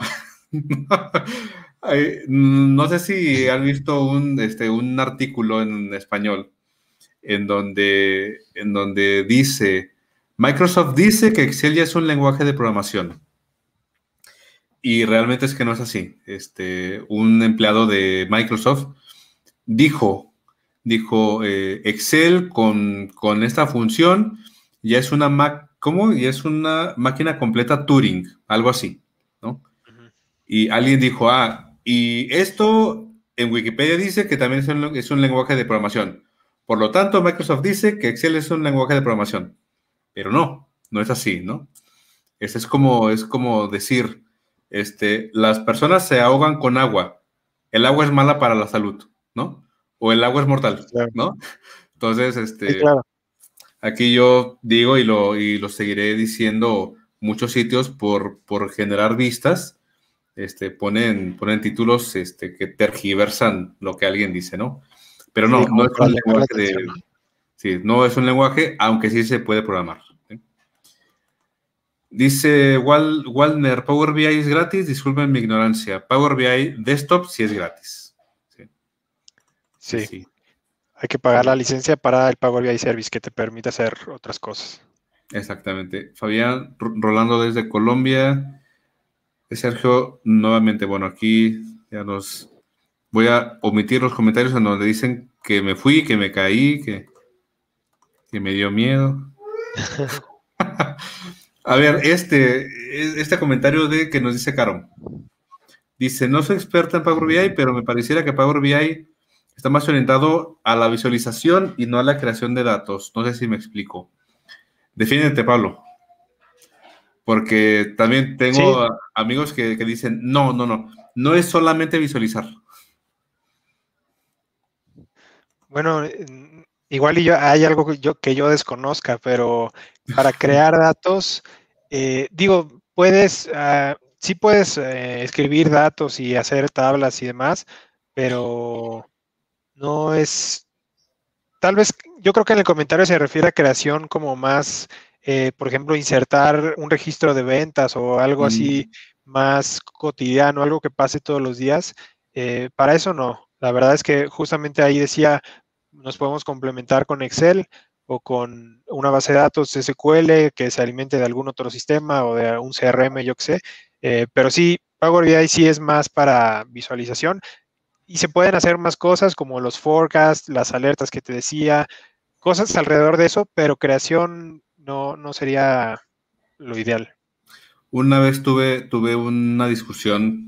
No sé si han visto un artículo en español en donde dice, Microsoft dice que Excel ya es un lenguaje de programación. Y realmente es que no es así. Un empleado de Microsoft dijo, Excel con esta función ya es una ¿cómo? Ya es una máquina completa Turing, algo así, ¿no? Ujú. Y alguien dijo, y esto en Wikipedia dice que también es un lenguaje de programación. Por lo tanto, Microsoft dice que Excel es un lenguaje de programación. Pero no es así, ¿no? Es como decir, las personas se ahogan con agua. El agua es mala para la salud, ¿no? O el agua es mortal, Claro. ¿no? Entonces, Sí, claro. aquí yo digo y lo seguiré diciendo muchos sitios por generar vistas, ponen títulos que tergiversan lo que alguien dice, ¿no? Pero Sí, no como es para un llamar la lenguaje atención, ¿no? sí, no es un lenguaje, aunque sí se puede programar. ¿Sí? Dice Walner, Power BI es gratis, disculpen mi ignorancia. Power BI Desktop sí es gratis. Sí, sí, Sí, sí. hay que pagar la licencia para el Power BI Service que te permite hacer otras cosas. Exactamente. Fabián Rolando desde Colombia. Sergio, nuevamente, bueno, aquí ya nos voy a omitir los comentarios en donde dicen que me fui, que me caí, que me dio miedo. A ver, este comentario de que nos dice Caro. Dice, no soy experta en Power BI, pero me pareciera que Power BI está más orientado a la visualización y no a la creación de datos. No sé si me explico. Defiéndete, Pablo, porque también Sí, tengo amigos que dicen, no es solamente visualizar. bueno, igual y yo, hay algo que yo desconozca, pero para crear datos, digo, sí puedes escribir datos y hacer tablas y demás, pero no es, tal vez, yo creo que en el comentario se refiere a creación como más, por ejemplo, insertar un registro de ventas o algo así Mm, más cotidiano, algo que pase todos los días. Para eso no. La verdad es que justamente ahí decía, nos podemos complementar con Excel o con una base de datos SQL que se alimente de algún otro sistema o de un CRM, yo qué sé. Pero sí, Power BI sí es más para visualización y se pueden hacer más cosas como los forecasts, las alertas que te decía, cosas alrededor de eso, pero creación no sería lo ideal. Una vez tuve una discusión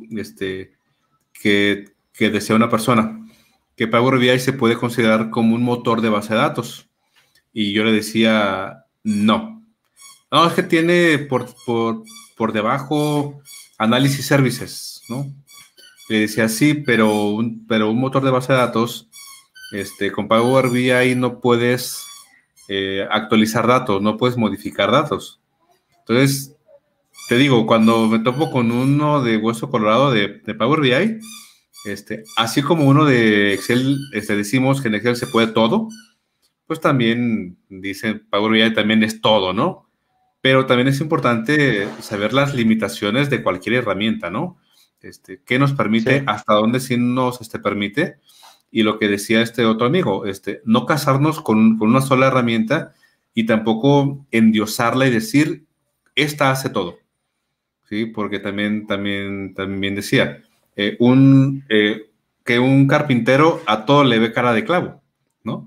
que decía una persona que Power BI se puede considerar como un motor de base de datos. Y yo le decía, no. No, es que tiene por debajo análisis services, ¿no? Le decía, sí, pero un motor de base de datos, con Power BI no puedes actualizar datos, no puedes modificar datos. Entonces, te digo, cuando me topo con uno de Hueso Colorado de Power BI, así como uno de Excel, decimos que en Excel se puede todo, pues también dicen Power BI también es todo, ¿no? Pero también es importante saber las limitaciones de cualquier herramienta, ¿no? ¿Qué nos Sí, permite, hasta dónde sí nos permite? Y lo que decía este otro amigo, no casarnos con una sola herramienta y tampoco endiosarla y decir, esta hace todo, ¿sí? Porque también decía, que un carpintero a todo le ve cara de clavo, ¿no?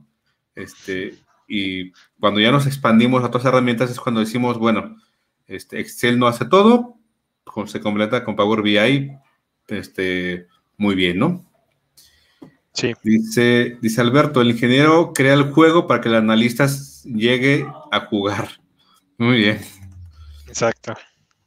Y cuando ya nos expandimos a otras herramientas es cuando decimos, bueno, Excel no hace todo, se completa con Power BI, muy bien, ¿no? sí, Dice Alberto, el ingeniero crea el juego para que el analista llegue a jugar. Muy bien. exacto.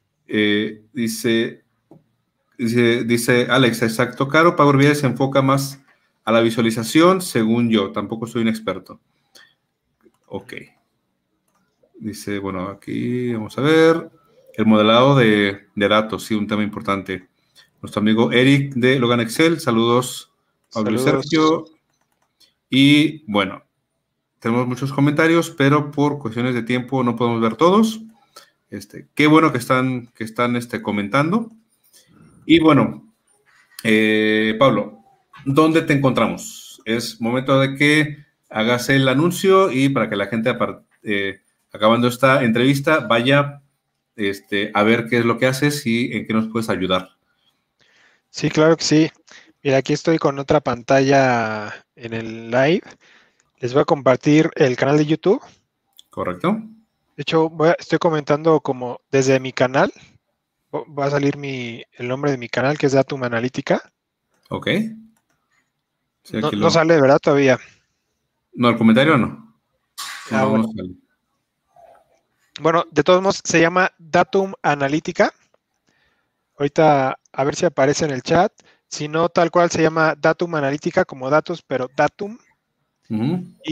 Dice Alex, exacto, Caro, Power BI se enfoca más a la visualización, según yo, tampoco soy un experto. Ok. Ujú. Dice, bueno, aquí vamos a ver. El modelado de datos, sí, un tema importante. Nuestro amigo Eric de Logan Excel, saludos, Pablo y Saludos. Sergio. Y bueno, tenemos muchos comentarios, pero por cuestiones de tiempo no podemos ver todos. Qué bueno que están comentando. Y bueno, Pablo, ¿dónde te encontramos? Es momento de que hagas el anuncio y para que la gente, acabando esta entrevista, vaya a ver qué es lo que haces y en qué nos puedes ayudar. Sí, claro que sí. Mira, aquí estoy con otra pantalla en el live. Les voy a compartir el canal de YouTube. ¿Correcto? De hecho, estoy comentando como desde mi canal. Va a salir el nombre de mi canal, que es Datum Analítica. Ok. Sí, No sale, ¿verdad? Todavía. No, el comentario no. No, Bueno. no sale. Bueno, de todos modos, se llama Datum Analítica. Ahorita a ver si aparece en el chat. Si no, tal cual se llama Datum Analítica, como datos, pero Datum. Y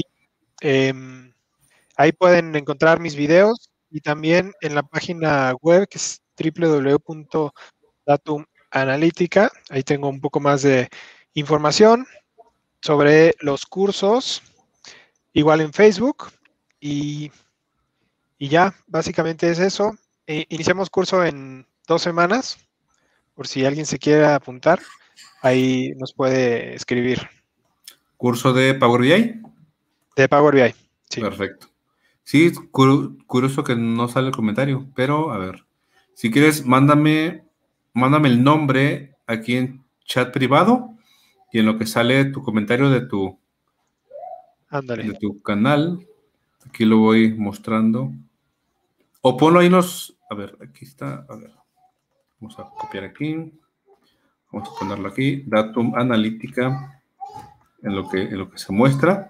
ahí pueden encontrar mis videos y también en la página web que es www.datumanalytica. Ahí tengo un poco más de información sobre los cursos, igual en Facebook. Y ya, básicamente es eso. Iniciamos curso en 2 semanas, por si alguien se quiere apuntar, ahí nos puede escribir. ¿Curso de Power BI? De Power BI, sí. Perfecto. Sí, curioso que no sale el comentario, pero a ver. Si quieres, mándame el nombre aquí en chat privado y en lo que sale tu comentario de tu canal. Aquí lo voy mostrando. O ponlo ahí a ver, aquí está. A ver. Vamos a copiar aquí. Vamos a ponerlo aquí. Datum Analítica en lo que se muestra.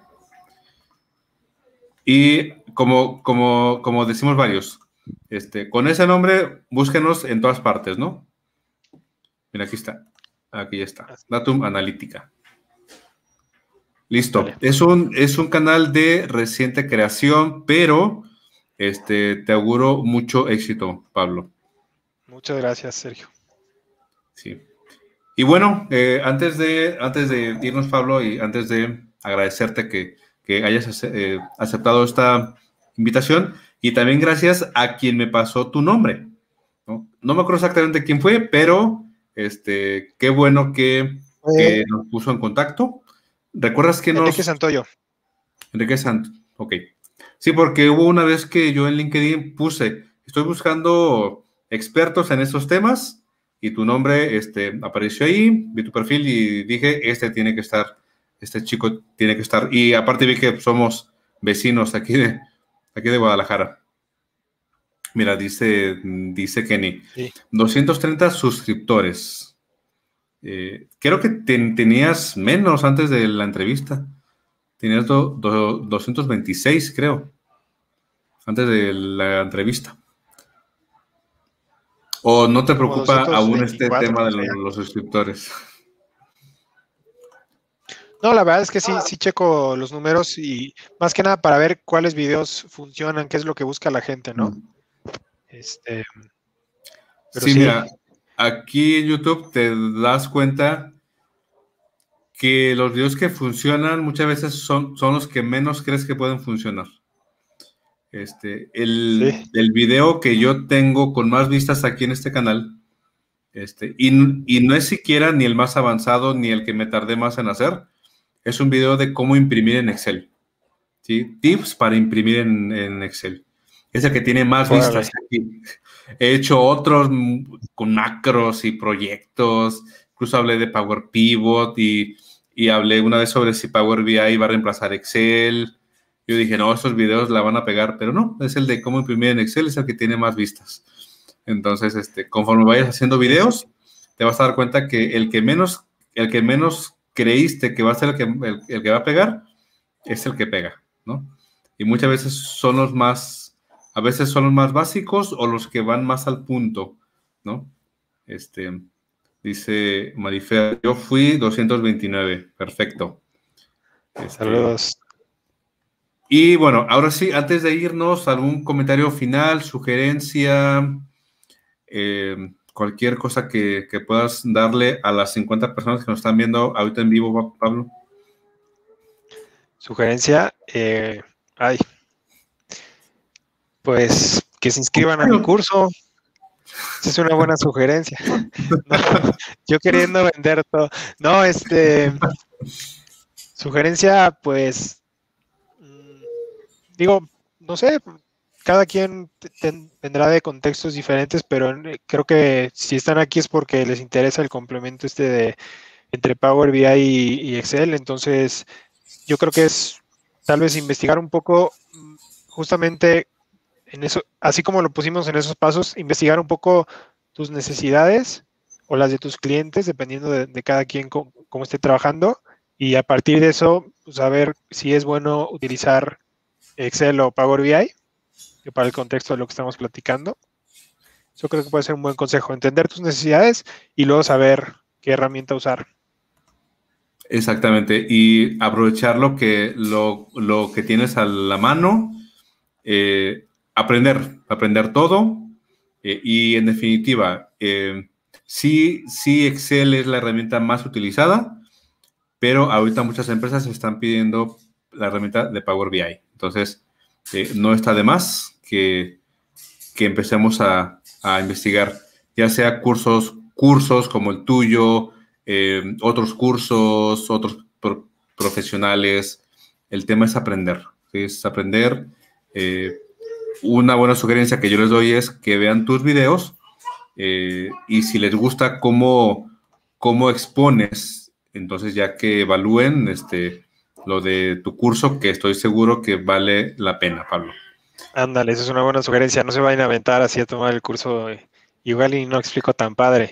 Y como decimos varios, con ese nombre, búsquenos en todas partes, ¿no? Mira, aquí está. Aquí ya está. Datum Analítica. Listo. Vale. Es un canal de reciente creación, pero te auguro mucho éxito, Pablo. Muchas gracias, Sergio. Sí. Y bueno, antes de irnos, Pablo, y antes de agradecerte que hayas aceptado esta invitación, y también gracias a quien me pasó tu nombre. No me acuerdo exactamente quién fue, pero qué bueno que nos puso en contacto. ¿Recuerdas que Enrique Santoyo. Enrique Santo, ok. Sí, porque hubo una vez que yo en LinkedIn estoy buscando expertos en estos temas, y tu nombre apareció ahí, vi tu perfil y dije, tiene que estar, este chico tiene que estar. Y aparte vi que somos vecinos aquí de Guadalajara. Mira, dice Kenny, sí. 230 suscriptores. Creo que tenías menos antes de la entrevista. Tenías 226, creo, antes de la entrevista. ¿O no te preocupa aún este tema de los suscriptores? No, la verdad es que sí checo los números y más que nada para ver cuáles videos funcionan, qué es lo que busca la gente, ¿no? Pero sí, mira, aquí en YouTube te das cuenta que los videos que funcionan muchas veces son los que menos crees que pueden funcionar. El video que yo tengo con más vistas aquí en este canal, y no es siquiera ni el más avanzado ni el que me tardé más en hacer, es un video de cómo imprimir en Excel. ¿Sí? Tips para imprimir en Excel. Es el que tiene más vistas aquí. He hecho otros con macros y proyectos, incluso hablé de Power Pivot y hablé una vez sobre si Power BI iba a reemplazar Excel. Yo dije, no, estos videos la van a pegar, pero no, es el de cómo imprimir en Excel, es el que tiene más vistas. Entonces, conforme vayas haciendo videos, te vas a dar cuenta que el que menos creíste que va a ser el que va a pegar, es el que pega, ¿no? Y muchas veces son los más básicos o los que van más al punto, ¿no? Dice Marifer, yo fui 229, perfecto. Saludos. Y bueno, ahora sí, antes de irnos, ¿algún comentario final, sugerencia, Cualquier cosa que puedas darle a las 50 personas que nos están viendo ahorita en vivo, Pablo. Sugerencia, pues que se inscriban a mi curso. Esa es una buena sugerencia. No, yo queriendo vender todo. No, sugerencia, pues, digo, no sé, cada quien tendrá de contextos diferentes, pero creo que si están aquí es porque les interesa el complemento entre Power BI y Excel. Entonces, yo creo que es tal vez investigar un poco justamente en eso, así como lo pusimos en esos pasos, investigar un poco tus necesidades o las de tus clientes, dependiendo de cada quien cómo esté trabajando, y a partir de eso, pues, saber si es bueno utilizar Excel o Power BI, que para el contexto de lo que estamos platicando. Yo creo que puede ser un buen consejo, entender tus necesidades y luego saber qué herramienta usar. Exactamente, y aprovechar lo que tienes a la mano, aprender todo, y en definitiva, sí, Excel es la herramienta más utilizada, pero ahorita muchas empresas están pidiendo la herramienta de Power BI. Entonces, no está de más que empecemos a investigar, ya sea cursos como el tuyo, otros cursos, otros profesionales. El tema es aprender, ¿sí? Es aprender. Una buena sugerencia que yo les doy es que vean tus videos, y si les gusta cómo expones, entonces ya que evalúen lo de tu curso, que estoy seguro que vale la pena, Pablo. Ándale, esa es una buena sugerencia. No se vayan a aventar así a tomar el curso igual y no explico tan padre.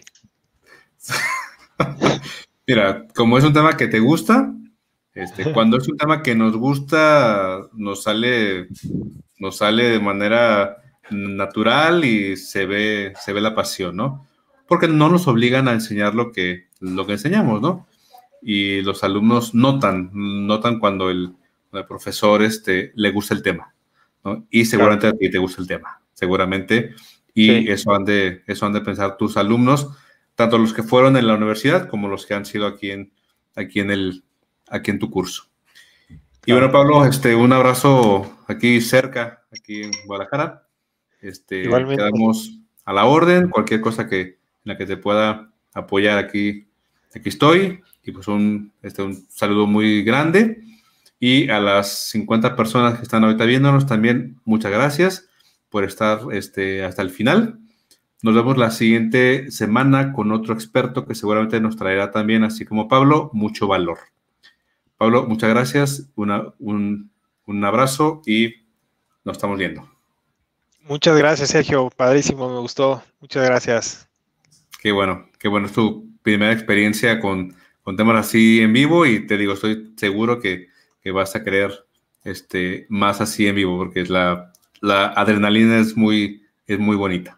Mira, como es un tema que te gusta, cuando es un tema que nos gusta, nos sale de manera natural y se ve la pasión, ¿no? Porque no nos obligan a enseñar lo que enseñamos, ¿no? Y los alumnos notan cuando el profesor le gusta el tema, ¿no? Y seguramente Claro. a ti te gusta el tema, seguramente. Y Sí. eso han de pensar tus alumnos, tanto los que fueron en la universidad como los que han sido aquí en tu curso. Y Claro. bueno, Pablo, un abrazo aquí cerca, aquí en Guadalajara. Igualmente. Quedamos a la orden, cualquier cosa en la que te pueda apoyar aquí estoy. Y pues un saludo muy grande. Y a las 50 personas que están ahorita viéndonos también, muchas gracias por estar hasta el final. Nos vemos la siguiente semana con otro experto que seguramente nos traerá también, así como Pablo, mucho valor. Pablo, muchas gracias, un abrazo y nos estamos viendo. Muchas gracias, Sergio. Padrísimo, me gustó. Muchas gracias. Qué bueno, es tu primera experiencia con temas así en vivo y te digo, estoy seguro que vas a querer más así en vivo porque la adrenalina es muy bonita.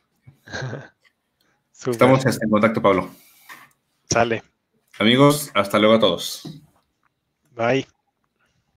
Estamos en contacto, Pablo. Sale. Amigos, hasta luego a todos. Bye.